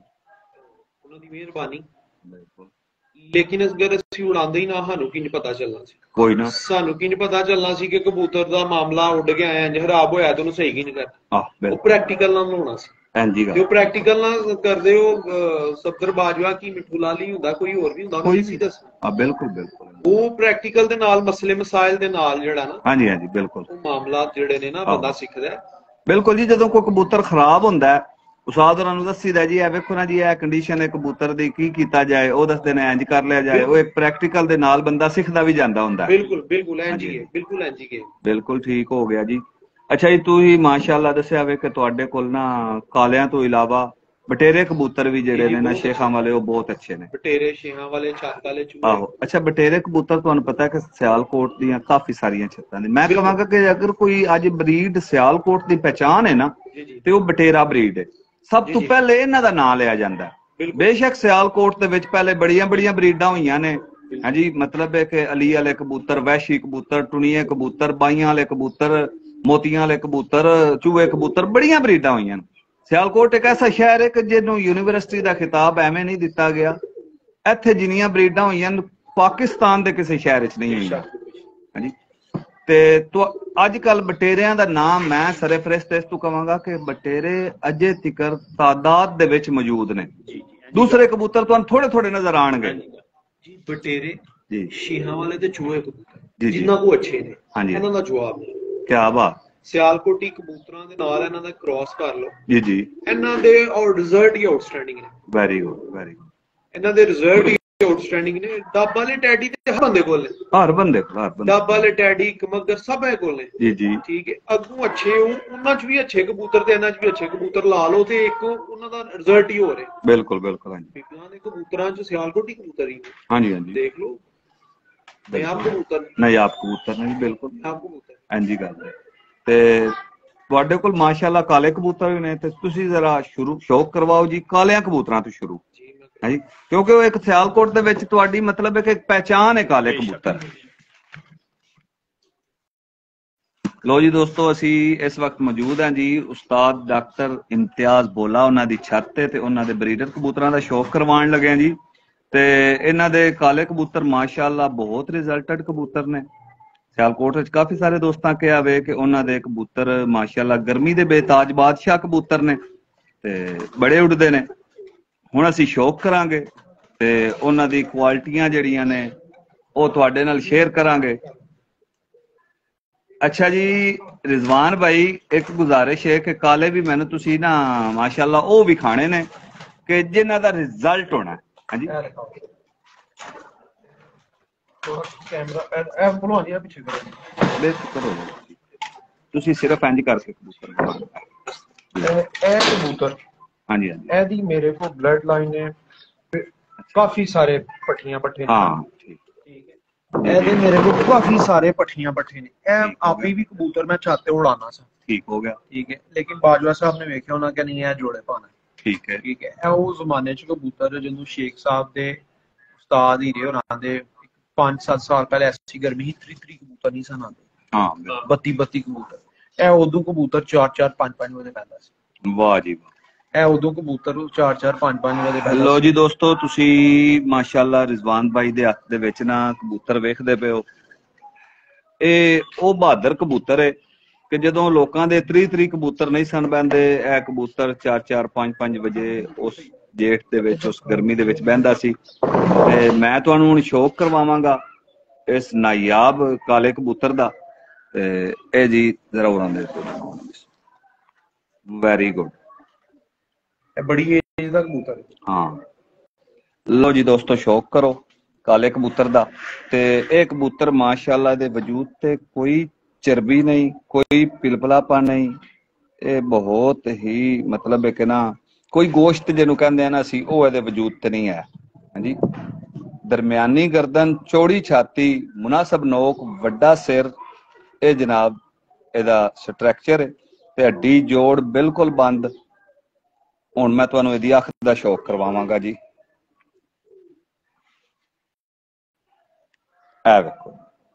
ਉਹਨਾਂ ਦੀ ਮਿਹਰਬਾਨੀ। ਬਿਲਕੁਲ, ਲੇਕਿਨ ਅਗਰ ਅਸੀਂ ਉਡਾਉਂਦੇ ਹੀ ਨਾ, ਸਾਨੂੰ ਕੀ ਨਹੀਂ ਪਤਾ ਚੱਲਣਾ ਸੀ। ਕੋਈ ਨਾ, ਸਾਨੂੰ ਕੀ ਨਹੀਂ ਪਤਾ ਚੱਲਣਾ ਸੀ ਕਿ ਕਬੂਤਰ ਦਾ ਮਾਮਲਾ ਉੱਡ ਗਿਆ ਇੰਜ ਖਰਾਬ ਹੋਇਆ ਤੇ ਉਹਨੂੰ ਸਹੀ ਕੀ ਨਹੀਂ ਕਰਨਾ। ਉਹ ਪ੍ਰੈਕਟੀਕਲ ਨਾਲ ਹੋਣਾ ਸੀ। ਜੋ ਪ੍ਰੈਕਟੀਕਲ ਨਾਲ ਕਰਦੇ ਹੋ ਸਫਦਰ ਬਾਜਵਾ ਕੀ ਮਿੱਠੂ ਲਾਲੀ ਹੁੰਦਾ, ਕੋਈ ਹੋਰ ਵੀ ਹੁੰਦਾ, ਕੋਈ ਸੀ ਦੱਸ। ਹਾਂ ਬਿਲਕੁਲ ਬਿਲਕੁਲ, ਉਹ ਪ੍ਰੈਕਟੀਕਲ ਦੇ ਨਾਲ ਮਸਲੇ ਮਸਾਇਲ ਦੇ ਨਾਲ ਜਿਹੜਾ ਨਾ, ਹਾਂਜੀ ਹਾਂਜੀ ਬਿਲਕੁਲ, ਉਹ ਮਾਮਲਾ ਜਿਹੜੇ ਨੇ ਨਾ ਬੰਦਾ ਸਿੱਖਦਾ। ਬਿਲਕੁਲ ਜੀ, ਜਦੋਂ ਕੋਈ ਕਬੂਤਰ ਖਰਾਬ ਹੁੰਦਾ ਉਸਤਾਦ ਹੋਰਾਂ ਨੂੰ ਦੱਸੀਦਾ ਜੀ ਇਹ ਵੇਖੋ ਨਾ ਜੀ ਇਹ ਕੰਡੀਸ਼ਨ ਹੈ ਕਬੂਤਰ ਦੀ, ਕੀ ਕੀਤਾ ਜਾਏ, ਉਹ ਦੱਸਦੇ ਨੇ ਇੰਜ ਕਰ ਲਿਆ ਜਾਏ। ਉਹ ਇੱਕ ਪ੍ਰੈਕਟੀਕਲ ਦੇ ਨਾਲ ਬੰਦਾ ਸਿੱਖਦਾ ਵੀ ਜਾਂਦਾ ਹੁੰਦਾ। ਬਿਲਕੁਲ ਬਿਲਕੁਲ ਇੰਜ ਹੀ ਹੈ, ਬਿਲਕੁਲ ਇੰਜ ਹੀ ਹੈ। ਬਿਲਕੁਲ ਠੀਕ ਹੋ ਗਿਆ ਜੀ। ਅੱਛਾ ਜੀ, ਤੁਸੀਂ ਮਾਸ਼ਾਅੱਲਾ ਦੱਸਿਆ ਵੇ ਕਿ ਤੁਹਾਡੇ ਕੋਲ ਨਾ ਕਾਲਿਆਂ ਤੋਂ ਇਲਾਵਾ ਬਟੇਰੇ ਕਬੂਤਰ ਵੀ ਜਿਹੜੇ ਨੇ ਨਾ ਸ਼ੇਖਾਂ ਵਾਲੇ, ਉਹ ਬਹੁਤ ਅੱਛੇ ਨੇ। ਬਟੇਰੇ, ਸ਼ੇਖਾਂ ਵਾਲੇ, ਛੱਤ ਵਾਲੇ ਚੂਹੇ। ਆਹੋ, ਅੱਛਾ ਬਟੇਰੇ ਕਬੂਤਰ ਤੁਹਾਨੂੰ ਪਤਾ ਕਿ ਸਿਆਲਕੋਟ ਦੀਆਂ ਕਾਫੀ ਸਾਰੀਆਂ ਛੱਤਾਂ ਨੇ। ਮੈਂ ਕਹਾਂਗਾ ਕਿ ਅਗਰ ਕੋਈ ਅੱਜ ਬਰੀਡ ਸਿਆਲਕੋਟ ਦੀ ਪਹਿਚਾਣ ਹੈ ਨਾ ਤੇ ਉਹ ਬਟੇਰਾ ਬਰੀਡ ਹੈ। ਸਭ ਤੋਂ ਪਹਿਲੇ ਇਹਨਾਂ ਦਾ ਨਾਂ ਲਿਆ ਜਾਂਦਾ। ਬੇਸ਼ੱਕ ਸਿਆਲਕੋਟ ਦੇ ਵਿੱਚ ਪਹਿਲੇ ਬੜੀਆਂ ਬੜੀਆਂ ਬਰੀਡਾਂ ਹੋਈਆਂ ਨੇ, ਹਾਂਜੀ, ਮਤਲਬ ਹੈ ਕਿ ਅਲੀ ਵਾਲੇ ਕਬੂਤਰ, ਵਹਿਸ਼ੀ ਕਬੂਤਰ, ਟੁਣੀਏ ਕਬੂਤਰ, ਬਾਈਆਂ ਵਾਲੇ ਕਬੂਤਰ, ਮੋਤੀਆਂ ਵਾਲੇ ਕਬੂਤਰ, ਚੂਹੇ ਕਬੂਤਰ, ਬੜੀਆਂ ਬਰੀਡਾਂ ਹੋਈਆਂ ਨੇ। ਸਿਆਲਕੋਟ ਇੱਕ ਐਸਾ ਸ਼ਹਿਰ ਹੈ ਕਿ ਜਿਹਨੂੰ ਯੂਨੀਵਰਸਿਟੀ ਦਾ ਖਿਤਾਬ ਐਵੇਂ ਨਹੀਂ ਦਿੱਤਾ ਗਿਆ। ਇੱਥੇ ਜਿੰਨੀਆਂ ਬਰੀਡਾਂ ਹੋਈਆਂ ਪਾਕਿਸਤਾਨ ਦੇ ਕਿਸੇ ਸ਼ਹਿਰ 'ਚ ਨਹੀਂ ਹੋਈਆਂ, ਹਾਂਜੀ। ਤੇ ਅੱਜ ਕੱਲ ਬਟੇਰਿਆਂ ਦਾ ਨਾਮ ਮੈਂ ਸਰਫਰਿਸਤ ਇਸ ਤੋਂ ਕਵਾਂਗਾ ਕਿ ਬਟੇਰੇ ਅਜੇ ਤਿਕਰ ਤਾਦਾਦ ਦੇ ਵਿੱਚ ਮੌਜੂਦ ਨੇ। ਦੂਸਰੇ ਕਬੂਤਰ ਤੁਹਾਨੂੰ ਥੋੜੇ ਥੋੜੇ ਨਜ਼ਰ ਆਣਗੇ ਜੀ। ਬਟੇਰੇ ਜੀ, ਸ਼ੀਹਾਂ ਵਾਲੇ ਤੇ ਚੂਹੇ ਕਬੂਤਰ ਜਿੰਨਾ ਕੋ ਅੱਛੇ ਨੇ, ਇਹਨਾਂ ਦਾ ਜਵਾਬ ਕਿਆ ਬਾਤ। ਸਿਆਲਕੋਟੀ ਕਬੂਤਰਾਂ ਦੇ ਨਾਲ ਇਹਨਾਂ ਦਾ ਕ੍ਰਾਸ ਕਰ ਲਓ ਜੀ ਜੀ, ਇਹਨਾਂ ਦੇ ਔਰ ਰਿਜ਼ਲਟ ਹੀ ਆਊਟਸਟੈਂਡਿੰਗ ਨੇ। ਵੈਰੀ ਗੁੱਡ ਵੈਰੀ ਗੁੱਡ, ਇਹਨਾਂ ਦੇ ਰਿਜ਼ਲਟ ਹੀ ਆਊਟਸਟੈਂਡਿੰਗ ਨੇ। ਡੱਬ ਵਾਲੇ ਟੈਡੀ ਤੇ ਹਰ ਬੰਦੇ ਕੋਲ ਨੇ, ਹਰ ਬੰਦੇ ਕੋਲ, ਹਰ ਬੰਦੇ। ਡੱਬ ਵਾਲੇ ਟੈਡੀ, ਕਮਗਰ ਸਭ ਇਹ ਕੋਲ ਨੇ ਜੀ ਜੀ, ਠੀਕ ਹੈ। ਅੱਗੋਂ ਅੱਛੇ ਉਹਨਾਂ 'ਚ ਵੀ ਅੱਛੇ ਕਬੂਤਰ ਤੇ ਇਹਨਾਂ 'ਚ ਵੀ ਅੱਛੇ ਕਬੂਤਰ ਲਾ ਲਓ ਤੇ ਇੱਕ ਉਹਨਾਂ ਦਾ ਰਿਜ਼ਲਟ ਹੀ ਹੋ ਰਿਹਾ। ਬਿਲਕੁਲ ਬਿਲਕੁਲ, ਹਾਂਜੀ। ਬਿਗਲਾਂ ਦੇ ਕਬੂਤਰਾਂ 'ਚ ਸਿਆਲਕੋਟੀ ਕਬੂਤਰ ਹੀ, ਹਾਂਜੀ ਹਾਂਜੀ, ਦੇਖ ਲਓ ਨਾਯਾਬ ਕਬੂਤਰ, ਨਾਯਾਬ ਕਬੂਤਰ ਨੇ, ਬਿਲਕੁਲ ਨਾਯਾਬ ਕਬੂਤਰ, ਹਾਂਜੀ ਗੱਲ ਹੈ। ਤੇ ਤੁਹਾਡੇ ਕੋਲ ਮਾਸ਼ਾਅੱਲਾ ਕਾਲੇ ਕਬੂਤਰ ਵੀ ਨੇ, ਤੇ ਤੁਸੀਂ ਜ਼ਰਾ ਸ਼ੁਰੂ ਸ਼ੌਕ ਕਰਵਾਓ ਜੀ ਕਾਲਿਆਂ ਕਬੂਤਰਾਂ ਤੋਂ ਸ਼ੁਰੂ, ਹਾਂਜੀ, ਕਿਉਂਕਿ ਉਹ ਇੱਕ ਸਿਆਲਕੋਟ ਦੇ ਵਿੱਚ ਤੁਹਾਡੀ ਮਤਲਬ ਹੈ ਕਿ ਇੱਕ ਪਹਿਚਾਨ ਹੈ ਕਾਲੇ ਕਬੂਤਰ। ਲੋ ਜੀ ਦੋਸਤੋ, ਅਸੀਂ ਇਸ ਵਕਤ ਮੌਜੂਦ ਹਾਂ ਜੀ ਉਸਤਾਦ ਡਾਕਟਰ ਇਮਤਿਆਜ਼ ਬੋਲਾ ਉਹਨਾਂ ਦੀ ਛੱਤ ਤੇ, ਤੇ ਉਹਨਾਂ ਦੇ ਬਰੀਡਰ ਕਬੂਤਰਾਂ ਦਾ ਸ਼ੌਕ ਕਰਵਾਉਣ ਲੱਗੇ ਜੀ। ਤੇ ਇਹਨਾਂ ਦੇ ਕਾਲੇ ਕਬੂਤਰ ਮਾਸ਼ਾਅੱਲਾ ਬਹੁਤ ਰਿਜ਼ਲਟਡ ਕਬੂਤਰ ਨੇ। ਸਿਆਲਕੋਟ ਵਿੱਚ ਕਾਫੀ ਸਾਰੇ ਦੋਸਤਾਂ ਕਿਹਾ ਵੇ ਕਿ ਉਹਨਾਂ ਦੇ ਕਬੂਤਰ ਮਾਸ਼ਾਅੱਲਾ ਗਰਮੀ ਦੇ ਬੇਤਾਜ ਬਾਦਸ਼ਾਹ ਕਬੂਤਰ ਨੇ ਤੇ ਬੜੇ ਉੱਡਦੇ ਨੇ। ਹੁਣ ਅਸੀਂ ਸ਼ੌਕ ਕਰਾਂਗੇ ਤੇ ਉਹਨਾਂ ਦੀ ਕੁਆਲਿਟੀਆਂ ਜਿਹੜੀਆਂ ਨੇ ਉਹ ਤੁਹਾਡੇ ਨਾਲ ਸ਼ੇਅਰ ਕਰਾਂਗੇ। ਅੱਛਾ ਜੀ ਰਿਜ਼ਵਾਨ ਭਾਈ, ਇੱਕ ਗੁਜ਼ਾਰਿਸ਼ ਹੈ ਕਿ ਕਾਲੇ ਵੀ ਮੈਨੂੰ ਤੁਸੀਂ ਨਾ ਮਾਸ਼ਾਅੱਲਾ ਉਹ ਵੀ ਖਾਣੇ ਨੇ ਕਿ ਜਿਨ੍ਹਾਂ ਦਾ ਰਿਜ਼ਲਟ ਹੋਣਾ, ਹਾਂਜੀ। ਕੈਮਰਾ ਬੁਲਾ ਲਿਆ ਪਿੱਛੇ ਕਰੋ, ਤੁਸੀਂ ਸਿਰਫ ਇੰਜ ਕਰਕੇ ਕਬੂਤਰ, ਇਹ ਕਬੂਤਰ, ਹਾਂਜੀ ਹਾਂਜੀ, ਇਹਦੀ ਮੇਰੇ ਕੋਲ ਬਲੱਡ ਲਾਈਨ ਹੈ, ਕਾਫੀ ਸਾਰੇ ਪੱਠੀਆਂ ਪੱਠੇ, ਹਾਂ ਠੀਕ ਹੈ। ਇਹਦੇ ਮੇਰੇ ਕੋਲ ਕਾਫੀ ਸਾਰੇ ਪੱਠੀਆਂ ਪੱਠੇ ਨੇ। ਇਹ ਆਪੇ ਵੀ ਕਬੂਤਰ ਮੈਂ ਛੱਤ ਤੇ ਉਡਾਉਣਾ ਸੀ। ਠੀਕ ਹੋ ਗਿਆ। ਠੀਕ ਹੈ, ਲੇਕਿਨ ਬਾਜਵਾ ਸਾਹਿਬ ਨੇ ਵੇਖਿਆ, ਉਹਨਾਂ ਕਿ ਨਹੀਂ ਇਹ ਜੋੜੇ ਪਾਣਾ। ਠੀਕ ਹੈ ਠੀਕ ਹੈ। ਇਹ ਉਹ ਜ਼ਮਾਨੇ ਚ ਕਬੂਤਰ ਜਦੋਂ ਸ਼ੇਖ ਸਾਹਿਬ ਦੇ ਉਸਤਾਦ ਹੀਰੇ ਹੋਰਾਂ ਦੇ ਪੰਜ ਸੱਤ ਸਾਲ ਪਹਿਲੇ ਐਸੀ ਗਰਮੀ ਸੀ, ਤਰੀ ਤਰੀ ਕਬੂਤਰ ਨਹੀਂ ਸਨ ਆਉਂਦੇ। ਹਾਂ, ਬੱਤੀ ਬੱਤੀ ਕਬੂਤਰ। ਇਹ ਉਦੋਂ ਕਬੂਤਰ ਚਾਰ ਚਾਰ ਪੰਜ ਪੰਜ ਵਜੇ ਪੈਂਦਾ ਸੀ। ਵਾਹ ਜੀ ਵਾਹ। ਇਹ ਉਦੋਂ ਕਬੂਤਰ ਚਾਰ ਚਾਰ ਪੰਜ ਪੰਜ ਵਜੇ ਪੈਂਦਾ। ਲੋ ਜੀ ਦੋਸਤੋ, ਤੁਸੀਂ ਮਾਸ਼ਾਅੱਲਾ ਰਿਜ਼ਵਾਨ ਬਾਈ ਦੇ ਹੱਥ ਦੇ ਵਿੱਚ ਨਾ ਕਬੂਤਰ ਵੇਖਦੇ ਪਏ ਹੋ। ਇਹ ਉਹ ਬਹਾਦਰ ਕਬੂਤਰ ਹੈ ਕਿ ਜਦੋਂ ਲੋਕਾਂ ਦੇ ਤਰੀ ਤਰੀ ਕਬੂਤਰ ਨਹੀਂ ਸਨ ਬਹਿੰਦੇ, ਇਹ ਕਬੂਤਰ ਚਾਰ ਚਾਰ ਪੰਜ ਪੰਜ ਵਜੇ ਉਸ ਜੇਠ ਦੇ ਵਿੱਚ, ਉਸ ਗਰਮੀ ਦੇ ਵਿੱਚ ਬਹਿੰਦਾ ਸੀ। ਤੇ ਮੈਂ ਤੁਹਾਨੂੰ ਹੁਣ ਸ਼ੌਕ ਕਰਵਾਵਾਂਗਾ ਇਸ ਨਾਯਾਬ ਕਾਲੇ ਕਬੂਤਰ ਦਾ। ਤੇ ਇਹ ਜੀ ਜ਼ਰਾ ਉਹਨਾਂ ਦੇ ਵੈਰੀ ਗੁੱਡ। ਇਹ ਬੜੀ ਏਜ ਦਾ ਕਬੂਤਰ ਹੈ। ਹਾਂ, ਲੋ ਜੀ ਦੋਸਤੋ, ਸ਼ੌਕ ਕਰੋ ਕਾਲੇ ਕਬੂਤਰ ਦਾ। ਤੇ ਇਹ ਕਬੂਤਰ ਮਾਸ਼ਾਅੱਲਾ ਦੇ ਵਜੂਦ ਤੇ ਕੋਈ ਚਰਬੀ ਨਹੀਂ, ਕੋਈ ਪਿਲਪਲਾਪਾ ਨਹੀਂ। ਇਹ ਬਹੁਤ ਹੀ ਮਤਲਬ ਹੈ ਕਿ ਨਾ ਕੋਈ ਗੋਸ਼ਤ ਜਿਹਨੂੰ ਕਹਿੰਦੇ ਆ ਨਾ ਅਸੀਂ, ਉਹ ਇਹਦੇ ਵਜੂਦ ਤੇ ਨਹੀਂ ਹੈ। ਹਾਂਜੀ, ਦਰਮਿਆਨੀ ਗਰਦਨ, ਚੌੜੀ ਛਾਤੀ, ਮੁਨਾਸਬ ਨੋਕ, ਵੱਡਾ ਸਿਰ, ਇਹ ਜਨਾਬ ਇਹਦਾ ਸਟਰਕਚਰ ਹੈ। ਤੇ ਹੱਡੀ ਜੋੜ ਬਿਲਕੁਲ ਬੰਦ। ਹੁਣ ਮੈਂ ਤੁਹਾਨੂੰ ਇਹਦੀ ਅੱਖ ਦਾ ਸ਼ੌਕ ਕਰਵਾਵਾਂਗਾ ਜੀ। ਇਹ ਵੇਖੋ,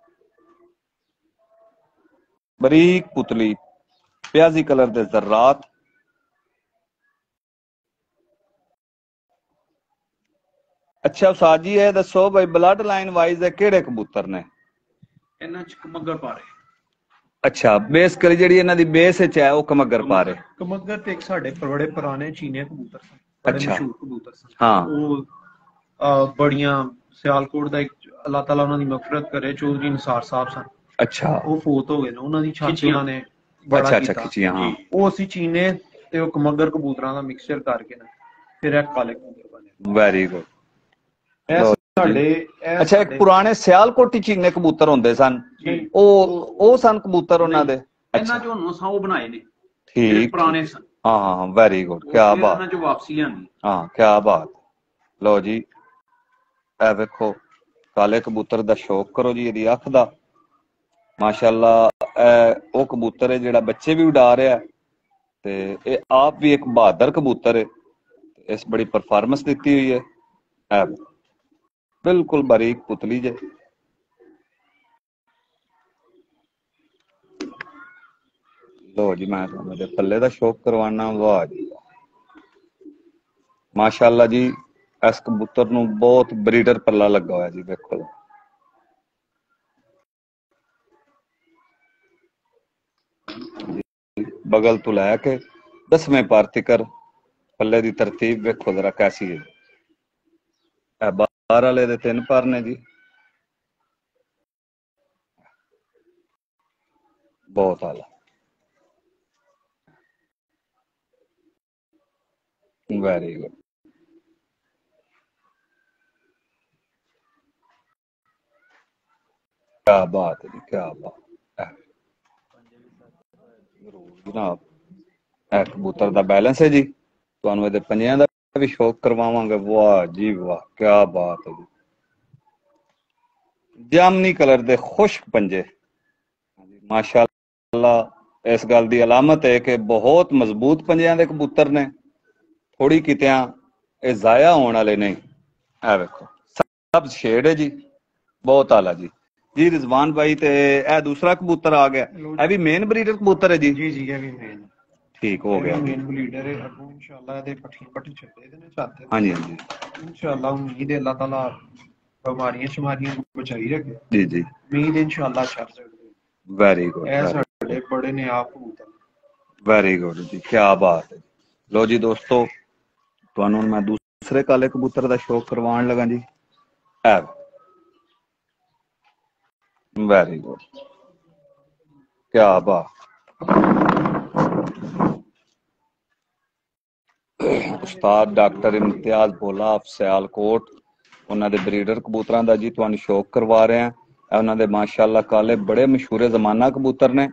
ਬਰੀਕ ਪੁਤਲੀ, ਪਿਆਜ਼ੀ ਕਲਰ ਦੇ ਜ਼ਰਾਤ। ਅੱਛਾ ਉਸਤਾਦ ਜੀ, ਇਹ ਦੱਸੋ ਬਈ ਬਲੱਡ ਲਾਈਨ ਵਾਈਜ਼ ਇਹ ਕਿਹੜੇ ਕਬੂਤਰ ਨੇ? ਇਹਨਾਂ ਚ ਕਮੱਗਰ ਪਾਰੇ। ਅੱਛਾ, ਬੇਸ ਕਰੀ ਜਿਹੜੀ ਇਹਨਾਂ ਦੀ ਬੇਸ ਵਿੱਚ ਹੈ ਉਹ ਕਮੱਗਰ ਪਾਰੇ। ਕਮੱਗਰ ਤੇ ਇੱਕ ਸਾਡੇ ਬੜੇ ਪੁਰਾਣੇ ਚੀਨੇ ਕਬੂਤਰ ਸਨ, ਬੜੇ ਮਸ਼ਹੂਰ ਕਬੂਤਰ ਸਨ। ਹਾਂ, ਉਹ ਬੜੀਆਂ ਸਿਆਲਕੋਟ ਦਾ ਇੱਕ ਅੱਲਾਹ ਤਾਲਾ ਉਹਨਾਂ ਦੀ ਮਗਫਰਤ ਕਰੇ, ਚੌਧਰੀ ਨਿਸਾਰ ਸਾਹਿਬ ਸਨ। ਅੱਛਾ, ਉਹ ਫੌਤ ਹੋ ਗਏ ਨੇ, ਉਹਨਾਂ ਦੀ ਛਾਤੀ ਉਹਨਾਂ ਨੇ ਅੱਛਾ ਅੱਛਾ ਖਿੱਚੀਆਂ। ਹਾਂ, ਉਹ ਅਸੀਂ ਚੀਨੇ ਤੇ ਉਹ ਕਮੱਗਰ ਕਬੂਤਰਾਂ ਦਾ ਮਿਕਸਚਰ ਕਰਕੇ ਨਾ ਫਿਰ ਇਹ ਕਾਲੇ ਕਬੂਤਰ ਬਣੇ। Very good. ਸਾਡੇ ਅੱਛਾ, ਇੱਕ ਪੁਰਾਣੇ ਸਿਆਲਕੋਟੀ ਚੀਨੇ ਕਬੂਤਰ ਹੁੰਦੇ ਸਨ, ਉਹ ਉਹ ਸਨ ਕਬੂਤਰ ਉਹਨਾਂ ਦੇ? ਇਹਨਾਂ ਚੋਂ ਹੁਣ ਉਹ ਬਣਾਏ ਨੇ। ਠੀਕ, ਪੁਰਾਣੇ ਸਨ। ਹਾਂ ਹਾਂ, ਵੈਰੀ ਗੁੱਡ, ਕੀ ਬਾਤ। ਇਹਨਾਂ ਚੋਂ ਵਾਪਸੀ ਆਂਦੀ। ਹਾਂ, ਕੀ ਬਾਤ। ਲੋ ਜੀ, ਇਹ ਵੇਖੋ ਕਾਲੇ ਕਬੂਤਰ ਦਾ ਸ਼ੌਕ ਕਰੋ ਜੀ, ਇਹਦੀ ਅੱਖ ਦਾ। ਮਾਸ਼ਾਅੱਲਾ, ਇਹ ਉਹ ਕਬੂਤਰ ਹੈ ਜਿਹੜਾ ਬੱਚੇ ਵੀ ਉਡਾ ਰਿਹਾ ਤੇ ਇਹ ਆਪ ਵੀ ਇੱਕ ਬਹਾਦਰ ਕਬੂਤਰ ਹੈ। ਇਸ ਬੜੀ ਪਰਫਾਰਮੈਂਸ ਦਿੱਤੀ ਹੋਈ ਹੈ। ਇਹ ਬਿਲਕੁਲ ਬਾਰੀਕ ਪੁਤਲੀ ਜੇ। ਲੋ ਜੀ, ਮੈਂ ਤੁਹਾਨੂੰ ਇਹਦੇ ਪੱਲੇ ਦਾ ਸ਼ੌਕ ਕਰਵਾਨਾ। ਵਾਹ ਜੀ ਮਾਸ਼ਾਅੱਲਾ ਜੀ, ਇਸ ਕਬੂਤਰ ਨੂੰ ਬਹੁਤ ਬਰੀਡਰ ਪੱਲਾ ਲੱਗਾ ਹੋਇਆ ਜੀ। ਵੇਖੋ ਬਗਲ ਤੋਂ ਲੈ ਕੇ ਦਸਵੇਂ ਪਰ ਤਿਕਰ ਪੱਲੇ ਦੀ ਤਰਤੀਬ ਵੇਖੋ ਜਰਾ ਕੈਸੀ ਹੈ। ਇਹ ਬਾਹਰ ਵਾਲੇ ਦੇ ਤਿੰਨ ਪਰ ਨੇ ਜੀ, ਬਹੁਤ ਆਲਾ। Very good. क्या बात है जी, क्या बात। जनाब ਇਹ ਕਬੂਤਰ ਦਾ ਬੈਲੈਂਸ ਹੈ ਜੀ। ਤੁਹਾਨੂੰ ਇਹਦੇ ਪੰਜਿਆਂ ਦਾ ਵੀ ਸ਼ੌਕ ਕਰਵਾਵਾਂਗੇ। ਵਾਹ ਜੀ ਵਾਹ, ਕੀ ਬਾਤ ਹੈ ਜੀ। ਜਾਮਨੀ ਕਲਰ ਦੇ ਖੁਸ਼ਕ ਪੰਜੇ, ਮਾਸ਼ਾਅੱਲਾ। ਇਸ ਗੱਲ ਦੀ ਅਲਾਮਤ ਹੈ ਕਿ ਬਹੁਤ ਮਜ਼ਬੂਤ ਪੰਜਿਆਂ ਦੇ ਕਬੂਤਰ ਨੇ। ਥੋੜੀ ਕਿਤਿਆਂ ਇਹ ਜ਼ਾਇਆ ਹੋਣ ਵਾਲੇ ਨਹੀਂ। ਇਹ ਵੇਖੋ ਸਭ ਸ਼ੇਡ ਹੈ ਜੀ, ਬਹੁਤ ਆਲਾ ਜੀ। ਜੀ ਰਿਜ਼ਵਾਨ ਭਾਈ, ਤੇ ਇਹ ਦੂਸਰਾ ਕਬੂਤਰ ਆ ਗਿਆ, ਇਹ ਵੀ ਮੇਨ ਬਰੀਡਰ ਕਬੂਤਰ ਹੈ ਜੀ? ਜੀ ਜੀ, ਇਹ ਵੀ ਮੇਨ। ਠੀਕ ਹੋ ਗਿਆ, ਮੇਨ ਬਰੀਡਰ ਹੈ। ਅੱਗੋਂ ਇਨਸ਼ਾਅੱਲਾ ਇਹਦੇ ਪੱਠੀ ਪੱਠੀ ਛੱਡੇ ਦੇ ਨੇ ਛੱਤ ਤੇ। ਹਾਂਜੀ ਹਾਂਜੀ, ਇਨਸ਼ਾਅੱਲਾ ਉਮੀਦ ਹੈ ਅੱਲਾਹ ਤਾਲਾ ਬਿਮਾਰੀਆਂ ਸ਼ਮਾਰੀਆਂ ਬਚਾਈ ਰੱਖੇ। ਜੀ ਜੀ, ਉਮੀਦ ਇਨਸ਼ਾਅੱਲਾ ਚੱਲ ਸਕਦੇ। Very good. ਇਹ ਸਾਡੇ ਬੜੇ ਨੇ ਆਪ ਕਬੂਤਰ। ਵੈਰੀ ਗੁੱਡ ਜੀ, ਕੀ ਬਾਤ ਹੈ। ਲੋ ਜੀ ਦੋਸਤੋ, ਤੁਹਾਨੂੰ ਮੈਂ ਦੂਸਰੇ ਕਾਲੇ ਕਬੂਤਰ ਦਾ ਸ਼ੌਕ ਕਰਵਾਉਣ ਲੱਗਾ ਜੀ। ਇਹ ਵੈਰੀ ਗੁੱਡ, ਕੀ ਬਾਤ। ਉਸਤਾਦ ਡਾਕਟਰ ਇਮਤਿਆਜ਼ ਭੋਲਾ ਸਿਆਲਕੋਟ, ਉਹਨਾਂ ਦੇ ਬਰੀਡਰ ਕਬੂਤਰਾਂ ਦਾ ਜੀ ਤੁਹਾਨੂੰ ਸ਼ੌਕ ਕਰਵਾ ਰਹੇ ਹਾਂ। ਉਹਨਾਂ ਦੇ ਮਾਸ਼ਾਅੱਲਾ ਕਾਲੇ ਬੜੇ ਮਸ਼ਹੂਰ ਜ਼ਮਾਨਾ ਕਬੂਤਰ ਨੇ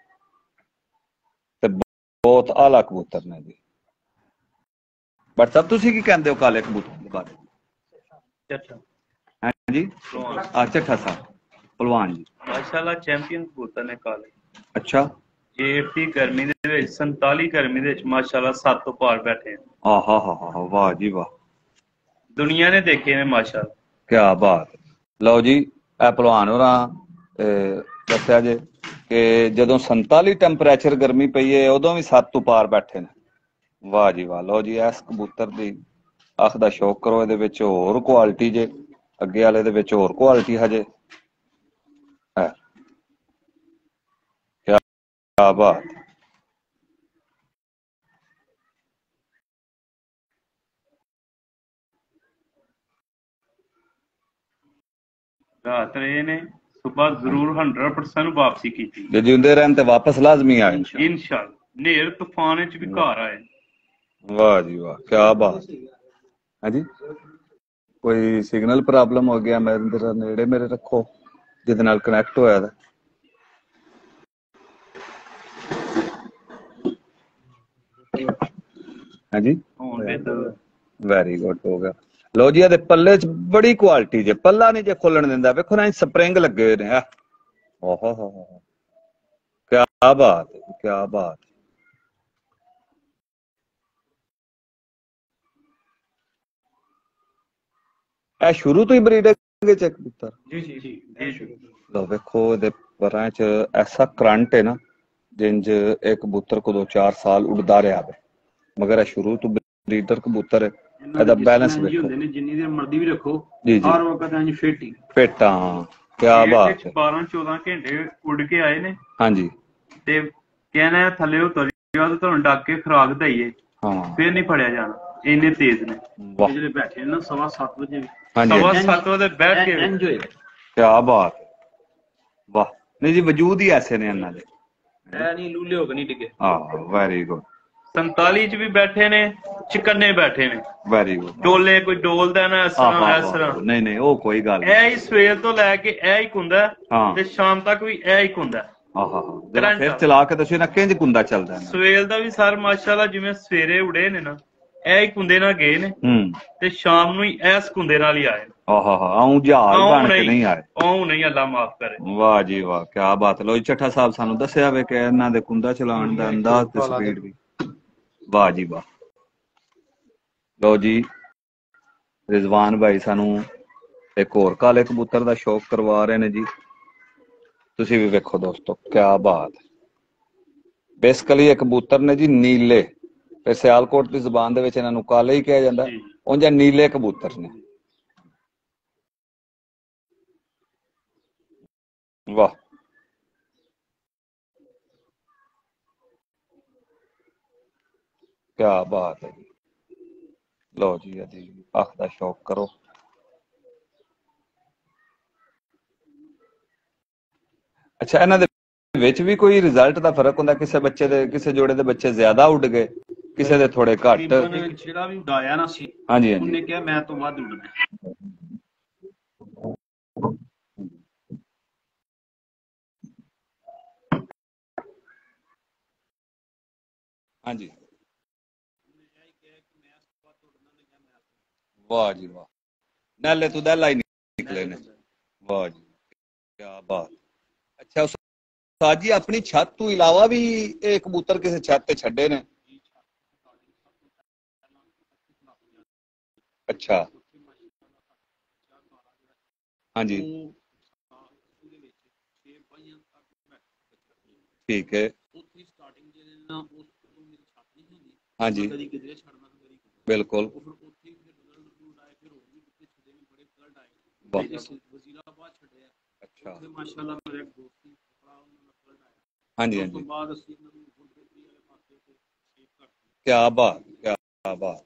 ਤੇ ਬਹੁਤ ਆਲਾ ਕਬੂਤਰ ਨੇ ਜੀ। ਬਟ ਸਭ ਤੁਸੀਂ ਕੀ ਕਹਿੰਦੇ ਹੋ ਕਾਲੇ ਕਬੂਤਰ ਦੇ ਬਾਰੇ? ਅੱਛਾ। جی چٹھا صاحب پلوان جی ماشاءاللہ چیمپئن کبوتر نے کالے. اچھا ਏਟੀ ਗਰਮੀ ਦੇ ਵਿੱਚ ਸੰਤਾਲੀ ਗਰਮੀ ਦੇ ਵਿੱਚ ਮਾਸ਼ਾਅੱਲਾ ਸੱਤ ਤੋਂ ਪਾਰ ਬੈਠੇ ਆ. ਆਹ ਹਾ ਹਾ ਹਾ ਵਾਹ ਜੀ ਵਾਹ, ਦੁਨੀਆ ਨੇ ਦੇਖੇ ਨੇ ਮਾਸ਼ਾਅੱਲਾ. ਕਿਆ ਬਾਤ. ਲਓ ਜੀ ਇਹ ਭਲਵਾਨ ਹੋਰਾਂ ਦੱਸਿਆ ਜੇ ਕਿ ਜਦੋਂ ਸੰਤਾਲੀ ਟੈਂਪਰੇਚਰ ਗਰਮੀ ਪਈ ਹੈ ਉਦੋਂ ਵੀ ਸੱਤ ਤੋਂ ਪਾਰ ਬੈਠੇ ਨੇ. ਵਾਹ ਜੀ ਵਾਹ. ਲਓ ਜੀ ਇਸ ਕਬੂਤਰ ਦੀ ਅੱਖ ਦਾ ਸ਼ੌਕ ਕਰੋ, ਇਹਦੇ ਵਿੱਚ ਹੋਰ ਕੁਆਲਿਟੀ ਜੇ, ਅੱਗੇ ਵਾਲੇ ਦੇ ਵਿੱਚ ਹੋਰ ਕੁਆਲਿਟੀ ਹਜੇ. ਕਿਆ ਬਾਤ. ਰਾਤ ਰਹੇ ਨੇ ਸੁਬਹ ਜ਼ਰੂਰ ਹੰਡਰਡ ਪਰਸੈਂਟ ਵਾਪਸੀ ਕੀਤੀ. ਜੇ ਜਿਉਂਦੇ ਰਹਿਣ ਤੇ ਵਾਪਸ ਲਾਜ਼ਮੀ ਆਏ ਇਨਸ਼ਾਅੱਲਾ. ਨੇਰ ਤੂਫਾਨ ਵਿੱਚ ਵੀ ਘਰ ਆਏ. ਵਾਹ ਜੀ ਵਾਹ, ਕਿਆ ਬਾਤ. ਹਾਂਜੀ ਕੋਈ ਸਿਗਨਲ ਪ੍ਰੋਬਲਮ ਹੋ ਗਿਆ, ਮੇਰੇ ਨੇੜੇ ਮੇਰੇ ਰੱਖੋ ਜਿਹਦੇ ਨਾਲ ਕਨੈਕਟ ਹੋਇਆ ਦਾ. ਹਾਂਜੀ ਵੈਰੀ ਗੁੱਡ ਹੋ ਗਿਆ. ਲੋ ਜੀ ਇਹਦੇ ਪੱਲੇ ਚ ਬੜੀ ਕੁਆਲਿਟੀ ਜੇ, ਪੱਲਾ ਨਹੀਂ ਜੇ ਖੋਲਣ ਦਿੰਦਾ, ਵੇਖੋ ਨਾ ਸਪਰਿੰਗ ਲੱਗੇ ਹੋਏ ਨੇ. ਓਹੋ ਹੋ ਹੋ ਕਿਆ ਬਾਤ, ਕਿਆ ਬਾਤ. ਇਹ ਸ਼ੁਰੂ ਤੋਂ ਹੀ ਬਰੀਡਿੰਗ ਚ ਕਬੂਤਰ? ਜੀ ਜੀ ਜੀ ਜੀ. ਲੋ ਵੇਖੋ ਇਹਦੇ ਪਰਾਂ ਚ ਐਸਾ ਕਰੰਟ ਹੈ ਨਾ, ਜਿੰਜ ਇਹ ਕਬੂਤਰ ਕੋ ਦੋ ਚਾਰ ਸਾਲ ਉਡਦਾ ਰਿਹਾ ਵੇ, ਮਗਰ ਇਹ ਸ਼ੁਰੂ ਤੋਂ ਬਰੀਡਰ ਕਬੂਤਰ ਹੈ. ਇਹਦਾ ਬੈਲੈਂਸ ਵੇਖੋ, ਜਿੰਨੀ ਦੇਰ ਮਰਜ਼ੀ ਵੀ ਰੱਖੋ ਜੀ ਜੀ ਹਰ ਵਕਤ ਇੰਜ ਫਿੱਟ ਹੀ ਫਿੱਟ. ਹਾਂ ਕਿਆ ਬਾਤ ਹੈ. ਬਾਰਾਂ ਚੌਦਾਂ ਘੰਟੇ ਉੱਡ ਕੇ ਆਏ ਨੇ. ਹਾਂਜੀ ਤੇ ਕਹਿਣਾ ਥੱਲੇ ਉਤਰ ਜਾਓ ਤੇ ਤੁਹਾਨੂੰ ਡੱਕ ਕੇ ਖੁਰਾਕ ਦਈਏ, ਹਾਂ ਫਿਰ ਨਹੀਂ ਫੜਿਆ ਜਾਣਾ, ਇੰਨੇ ਤੇਜ਼ ਨੇ. ਜਿਹੜੇ ਬੈਠੇ ਨਾ ਸਵਾ ਸੱਤ ਵਜੇ ਸਵਾ ਸੱਤ ਵਜੇ ਬੈਠ ਕੇ ਇੰਜ ਹੋਏ. ਕਿਆ ਬਾਤ. ਵਾਹ. ਨਹੀਂ ਜੀ ਵਜੂਦ ਹੀ ਐਸੇ ਨੇ ਇਹਨਾਂ ਦੇ, ਐ ਨਹੀਂ ਲੂਲੇ ਹੋ ਕੇ ਨਹੀਂ ਡਿੱਗੇ. ਹਾਂ ਵੈਰੀ ਗੁੱਡ. ਸੰਤਾਲੀ ਚ ਵੀ ਬੈਠੇ ਨੇ, ਚਿਕਨੇ ਬੈਠੇ ਨੇ. Very good. ਡੋਲੇ ਕੋਈ ਡੋਲਦਾ ਨਾ ਇਸ ਤਰ੍ਹਾਂ ਇਸ ਤਰ੍ਹਾਂ. ਨਹੀਂ ਨਹੀਂ ਉਹ ਕੋਈ ਗੱਲ ਨਹੀਂ, ਇਹ ਹੀ ਸਵੇਰ ਤੋਂ ਲੈ ਕੇ ਇਹ ਹੀ ਕੁੰਦਾ ਤੇ ਸ਼ਾਮ ਤੱਕ ਵੀ ਇਹ ਹੀ ਕੁੰਦਾ. ਆਹਾ ਜਰਾ ਫਿਰ ਚਲਾ ਕੇ ਦੱਸੋ ਨਾ ਕਿੰਜ ਕੁੰਦਾ ਚੱਲਦਾ. ਸਵੇਰ ਦਾ ਵੀ ਸਰ ਮਾਸ਼ਾਅੱਲਾ ਜਿਵੇਂ ਸਵੇਰੇ ਉੜੇ ਨੇ ਨਾ, ਇਹ ਹੀ ਕੁੰਦੇ ਨਾਲ ਗਏ ਨੇ ਤੇ ਸ਼ਾਮ ਨੂੰ ਹੀ ਇਸ ਕੁੰਦੇ ਨਾਲ ਹੀ ਆਏ. ਆਹਾ ਆਉਂ ਜਹਾਜ਼ ਬਣ ਕੇ ਨਹੀਂ ਆਏ. ਆਉਂ ਨਹੀਂ, ਅੱਲਾ ਮਾਫ ਕਰੇ. ਵਾਹ ਜੀ ਵਾਹ, ਕਿਆ ਬਾਤ. ਲੋ ਚੱਠਾ ਸਾਹਿਬ ਸਾਨੂੰ ਦੱਸਿਆ ਵੇ ਕਿ ਇਹਨਾਂ ਦੇ ਕੁੰਦਾ ਚਲਾਉਣ ਦਾ ਅੰਦਾਜ਼ ਤੇ ਸਪੀਡ ਵੀ. ਵਾਹ ਜੀ ਵਾਹ. ਲੋ ਜੀ ਰਿਜ਼ਵਾਨ ਭਾਈ ਸਾਨੂੰ ਇੱਕ ਹੋਰ ਕਾਲੇ ਕਬੂਤਰ ਦਾ ਸ਼ੌਕ ਕਰਵਾ ਰਹੇ ਨੇ ਜੀ. ਤੁਸੀਂ ਵੀ ਵੇਖੋ ਦੋਸਤੋ, ਕਿਆ ਬਾਤ. ਬੇਸਿਕਲੀ ਇਹ ਕਬੂਤਰ ਨੇ ਜੀ ਨੀਲੇ, ਤੇ ਸਿਆਲਕੋਟ ਦੀ ਜ਼ੁਬਾਨ ਦੇ ਵਿੱਚ ਇਹਨਾਂ ਨੂੰ ਕਾਲੇ ਹੀ ਕਿਹਾ ਜਾਂਦਾ, ਉਂਝ ਨੀਲੇ ਕਬੂਤਰ ਨੇ. ਵਾਹ. ਕਿਆ ਬਾਤ ਹੈ ਜੀ. ਲਓ ਜੀ ਇਹਦੀ ਅੱਖ ਦਾ ਸ਼ੌਕ ਕਰੋ. ਅੱਛਾ ਇਹਨਾਂ ਦੇ ਵਿੱਚ ਵੀ ਕੋਈ ਰਿਜ਼ਲਟ ਦਾ ਫਰਕ ਹੁੰਦਾ? ਕਿਸੇ ਬੱਚੇ ਦੇ, ਕਿਸੇ ਜੋੜੇ ਦੇ ਬੱਚੇ ਜ਼ਿਆਦਾ ਉੱਡ ਗਏ, ਕਿਸੇ ਦੇ ਥੋੜੇ ਘੱਟ. ਜਿਹੜਾ ਵੀ ਉਡਾਇਆ ਨਾ ਸੀ, ਹਾਂਜੀ ਹਾਂਜੀ, ਉਹਨੇ ਕਿਹਾ ਮੈਂ ਤੋਂ ਵੱਧ ਉੱਡਣਾ. ਹਾਂਜੀ ਵਾਹ ਜੀ ਵਾਹ. ਨਾਲੇ ਤੂੰ ਦਹਿਲਾ ਹੀ ਨਿਕਲੇ ਨੇ. ਵਾਹ ਜੀ ਕਿਆ ਬਾਤ. ਅੱਛਾ ਉਸਤਾਦ ਜੀ ਆਪਣੀ ਛੱਤ ਤੋਂ ਇਲਾਵਾ ਵੀ ਇਹ ਕਬੂਤਰ ਕਿਸੇ ਛੱਤ ਤੇ ਛੱਡੇ ਨੇ? ਅੱਛਾ ਹਾਂਜੀ ਠੀਕ ਹੈ. ਹਾਂਜੀ ਬਿਲਕੁਲ. ਅੱਛਾ ਹਾਂਜੀ ਹਾਂਜੀ ਕਿਆ ਬਾਤ, ਕਿਆ ਬਾਤ.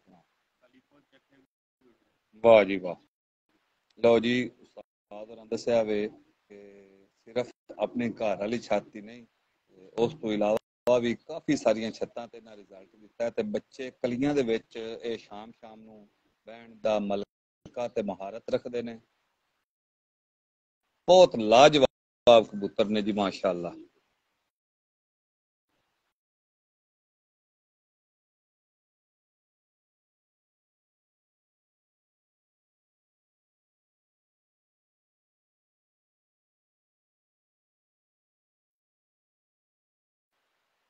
ਵਾਹ ਜੀ ਵਾਹ. ਲਓ ਜੀ ਉਸਤਾਦ ਹੋਰਾਂ ਦੱਸਿਆ ਵੇ ਕਿ ਸਿਰਫ ਆਪਣੀ ਘਰ ਵਾਲੀ ਛੱਤ ਹੀ ਨਹੀਂ, ਉਸ ਤੋਂ ਇਲਾਵਾ ਵੀ ਕਾਫੀ ਸਾਰੀਆਂ ਛੱਤਾਂ ਤੇ ਇਹਨਾਂ ਰਿਜ਼ਲਟ ਦਿੱਤਾ ਹੈ. ਤੇ ਬੱਚੇ ਕਲੀਆਂ ਦੇ ਵਿੱਚ ਇਹ ਸ਼ਾਮ ਸ਼ਾਮ ਨੂੰ ਬਹਿਣ ਦਾ ਮਲਕਾ ਤੇ ਮਹਾਰਤ ਰੱਖਦੇ ਨੇ. ਬਹੁਤ ਲਾਜਵਾਬ ਕਬੂਤਰ ਨੇ ਜੀ ਮਾਸ਼ਾਅੱਲਾ.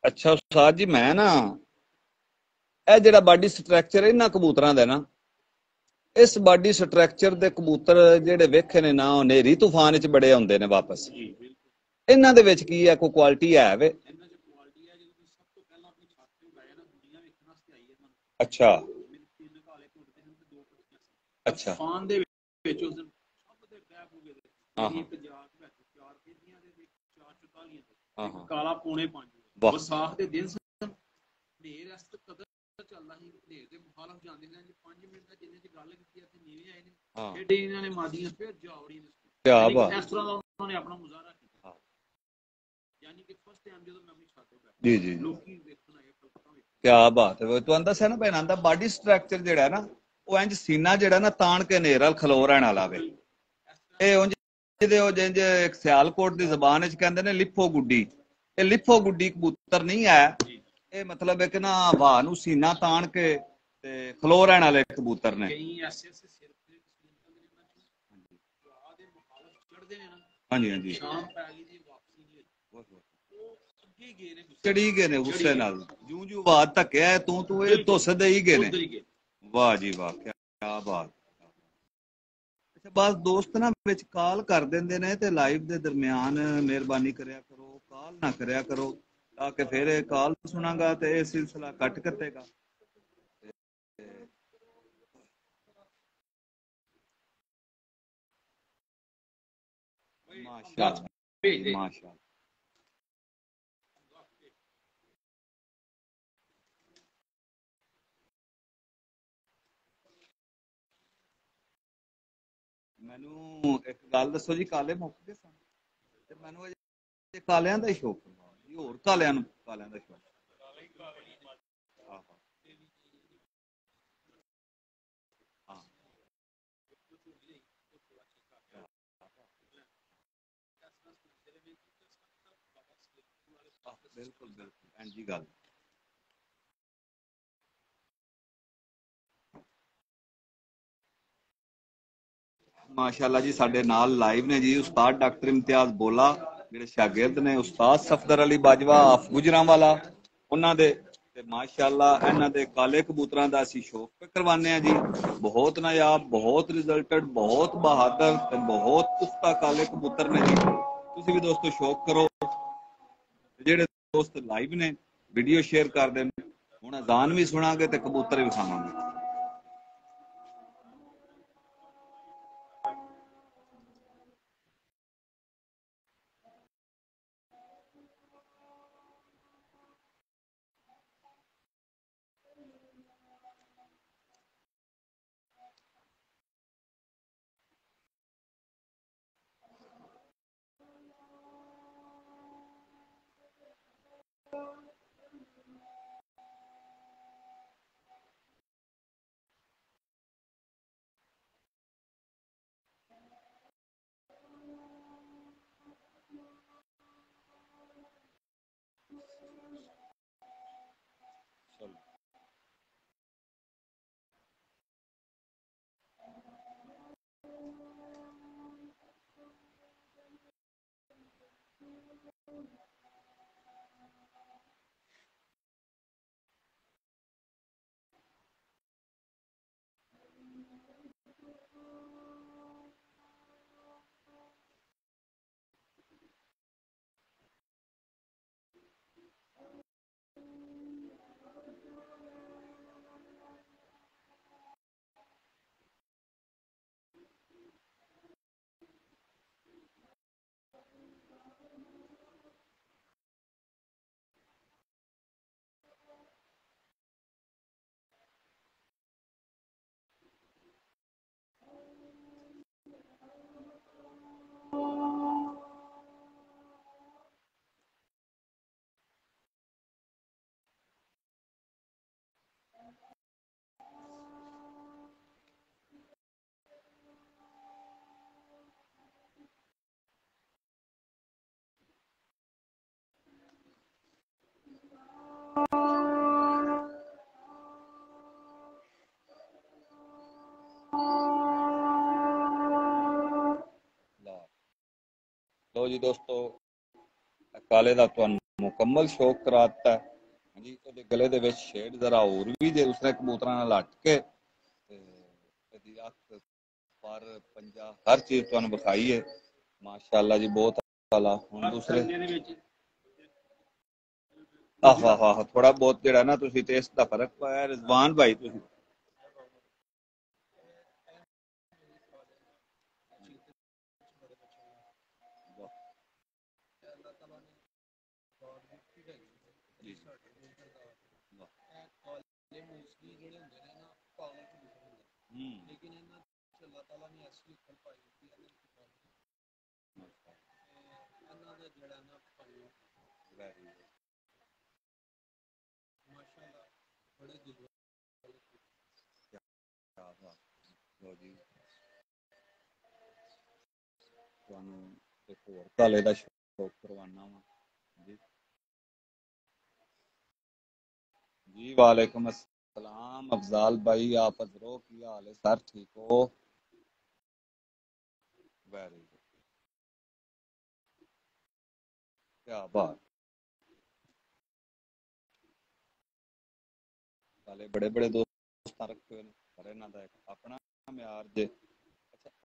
ਅੱਛਾ ਉਸਤਾਦ ਜੀ, ਮੈਂ ਨਾ ਇਹ ਜਿਹੜਾ ਬਾਡੀ ਸਟਰਕਚਰ ਇਹਨਾਂ ਕਬੂਤਰਾਂ ਦਾ ਨਾ, ਇਸ ਬਾਡੀ ਸਟਰਕਚਰ ਦੇ ਕਬੂਤਰ ਜਿਹੜੇ ਵੇਖੇ ਨੇ ਨਾ, ਉਹ ਨੇਰੀ ਤੂਫਾਨ ਚ ਬੜੇ ਆਉਂਦੇ ਨੇ ਵਾਪਸ। ਇਹਨਾਂ ਦੇ ਵਿੱਚ ਕੀ ਹੈ, ਕੋਈ ਕੁਆਲਿਟੀ ਹੈ ਵੇ? ਅੱਛਾ ਅੱਛਾ ਤੂਫਾਨ ਦੇ ਵਿੱਚ ਉਸ ਦਿਨ ਸਭ ਦੇ ਬੈਕ ਹੋ ਗਏ ਇੱਕ ਜਾਤ ਵਿੱਚ ਚਾਰ ਪੀੜੀਆਂ ਦੇ ਵਿੱਚ ਚਾਰ ਚੁਤਾਲੀਆਂ ਦੇ ਇੱਕ ਕਾਲਾ ਪੌਣੇ ਪੰਜ ਵਿਸਾਖ ਦੇ ਦਿਨ ਢੇਰ ਇਸ ਕਦਰ ਚੱਲਦਾ ਸੀ, ਢੇਰ ਦੇ ਮੁਖਾਲਫ ਜਾਂਦੇ ਨੇ ਜੀ ਪੰਜ ਮਿੰਟ ਦਾ ਜਿੰਨੇ ਚ ਗੱਲ ਕੀਤੀ ਇੱਥੇ ਨੀਵੇਂ ਆਏ ਨੇ, ਫਿਰ ਇਹਨਾਂ ਨੇ ਮਾਦੀਆਂ ਫਿਰ ਜਾਵੜੀ ਨੇ ਇਸ ਤਰ੍ਹਾਂ ਦਾ ਉਹਨਾਂ ਨੇ ਆਪਣਾ ਮੁਜ਼ਾਹਰਾ ਕੀਤਾ। ਯਾਨੀ ਕਿ ਫਸਟ ਟਾਈਮ ਜਦੋਂ ਮੈਂ ਆਪਣੀ ਛੱਤ ਤੇ ਬੈਠਾ ਜੀ ਜੀ ਲੋਕੀ ਵੇਖਣ ਆਏ ਕਬੂਤਰਾਂ ਵਿੱਚ। ਕੀ ਬਾਤ ਹੈ, ਤੁਹਾਨੂੰ ਦੱਸਿਆ ਨਾ ਭੈਣਾਂ ਦਾ ਬਾਡੀ ਸਟਰਕਚਰ ਜਿਹੜਾ ਨਾ, ਉਹ ਇੰਜ ਸੀਨਾ ਜਿਹੜਾ ਨਾ ਤਾਣ ਕੇ ਨੇਰਲ ਖਲੋ ਰਹਿਣ ਵਾਲਾ ਵੇ। ਇਹ ਉਂਝ ਜਿਹਦੇ ਉਹ ਜਿੰਜ ਸਿਆਲਕੋਟ ਦੀ ਜ਼ਬਾਨ ਵਿੱਚ ਕਹਿੰਦੇ ਨੇ ਲਿਫੋ ਗੁੱਡੀ, ਇਹ ਲਿਫੋ ਗੁੱਡੀ ਕਬੂਤਰ ਨਹੀਂ ਹੈ, ਇਹ ਮਤਲਬ ਹੈ ਕਿ ਨਾ ਹਵਾ ਨੂੰ ਸੀਨਾ ਤਾਣ ਕੇ ਤੇ ਖਲੋ ਰਹਿਣ ਵਾਲੇ ਕਬੂਤਰ ਨੇ। ਹਾਂਜੀ ਹਾਂਜੀ ਚੜੀ ਗਏ ਨੇ ਗੁੱਸੇ ਨਾਲ, ਜੂ ਜੂ ਆਵਾਜ਼ ਧੱਕਿਆ ਤੂੰ ਤੂੰ ਇਹ ਧੁੱਸ ਦੇ ਹੀ ਗਏ ਨੇ। ਵਾਹ ਜੀ ਵਾਹ, ਕਿਆ ਬਾਤ। ਅੱਛਾ ਬਸ ਦੋਸਤ ਨਾ ਵਿੱਚ ਕਾਲ ਕਰ ਦਿੰਦੇ ਨੇ ਤੇ ਲਾਈਵ ਦੇ ਦਰਮਿਆਨ ਮਿਹਰਬਾਨੀ ਕਰਿਆ ਕਰੋ, ਕਾਲ ਨਾ ਕਰਿਆ ਕਰੋ, ਤਾਂ ਕਿ ਫਿਰ ਇਹ ਕਾਲ ਸੁਣਾਂਗਾ ਤੇ ਇਹ ਸਿਲਸਿਲਾ ਕੱਟ ਕੱਟੇਗਾ। ਮਾਸ਼ਾਅੱਲਾ ਮਾਸ਼ਾਅੱਲਾ। ਮੈਨੂੰ ਇੱਕ ਗੱਲ ਦੱਸੋ ਜੀ, ਕਾਲੇ ਮੁੱਕ ਗਏ ਸਨ ਤੇ ਮੈਨੂੰ ਅਜੇ ਕਾਲਿਆਂ ਦਾ ਹੀ ਸ਼ੌਕ ਜੀ, ਹੋਰ ਕਾਲਿਆਂ ਨੂੰ ਕਾਲਿਆਂ ਦਾ ਸ਼ੌਕ। ਬਿਲਕੁਲ ਬਿਲਕੁਲ ਐਂਜੀ ਗੱਲ। ਮਾਸ਼ਾਅੱਲਾ ਜੀ, ਸਾਡੇ ਨਾਲ ਲਾਈਵ ਨੇ ਜੀ ਉਸਤਾਦ ਡਾਕਟਰ ਇਮਤਿਆਜ਼ ਬੋਲਾ, ਜਿਹੜੇ ਸ਼ਾਗਿਰਦ ਨੇ ਉਸਤਾਦ ਸਫਦਰ ਅਲੀ ਬਾਜਵਾ ਆਫ ਗੁਜਰਾਂਵਾਲਾ, ਉਹਨਾਂ ਦੇ ਤੇ ਮਾਸ਼ਾਅੱਲਾ ਇਹਨਾਂ ਦੇ ਕਾਲੇ ਕਬੂਤਰਾਂ ਦਾ ਅਸੀਂ ਸ਼ੌਕ ਕਰਵਾਉਂਦੇ ਹਾਂ ਜੀ। ਬਹੁਤ ਨਾਯਾਬ, ਬਹੁਤ ਰਿਜ਼ਲਟਡ, ਬਹੁਤ ਬਹਾਦਰ ਤੇ ਬਹੁਤ ਪੁਖਤਾ ਕਾਲੇ ਕਬੂਤਰ ਨੇ ਜੀ। ਤੁਸੀਂ ਵੀ ਦੋਸਤੋ ਸ਼ੌਕ ਕਰੋ, ਜਿਹੜੇ ਦੋਸਤ ਲਾਈਵ ਨੇ ਵੀਡੀਓ ਸ਼ੇਅਰ ਕਰ ਦੇਣ। ਹੁਣ ਅਜ਼ਾਨ ਵੀ ਸੁਣਾਂਗੇ ਤੇ ਕਬੂਤਰ ਵੀ ਖਾਵਾਂਗੇ। ਲੋ ਜੀ ਦੋਸਤੋ, ਕਾਲੇ ਦਾ ਤੁਹਾਨੂੰ ਮੁਕੰਮਲ ਸ਼ੌਕ ਕਰਾਤਾ ਹੈ ਜੀ। ਇਹਦੇ ਗਲੇ ਦੇ ਵਿੱਚ ਸ਼ੇਡ ਜ਼ਰਾ ਹੋਰ ਵੀ ਜੇ ਉਸਨੇ ਕਬੂਤਰਾਂ ਨਾਲ ਹਟ ਕੇ ਤੇ ਇਹਦੀ ਅੱਖ ਪਰ ਪੰਜਾ ਹਰ ਚੀਜ਼ ਤੁਹਾਨੂੰ ਵਿਖਾਈ ਹੈ ਮਾਸ਼ਾਅੱਲਾ ਜੀ, ਬਹੁਤ ਆਲਾ। ਹੁਣ ਦੂਸਰੇ ਆਹ ਆਹ ਆਹ ਥੋੜਾ ਬਹੁਤ ਜਿਹੜਾ ਨਾ ਤੁਸੀਂ ਟੇਸਟ ਦਾ ਫਰਕ ਪਾਇਆ ਰਿਜ਼ਵਾਨ ਭਾਈ ਤੁਸੀਂ ਤੁਹਾਨੂੰ ਇੱਕ ਹੋਰ ਕਾਲੇ ਦਾ ਸ਼ੌਕ ਕਰਵਾਨਾ ਵਾ ਜੀ। جی وعلیکم السلام افضال بھائی، آپ حضرو کی حال ہے سر؟ ٹھیک ہو؟ ویری گڈ، کیا بات۔ والے بڑے بڑے دوست رکھے ہوئے پر انہاں دا ایک اپنا معیار جے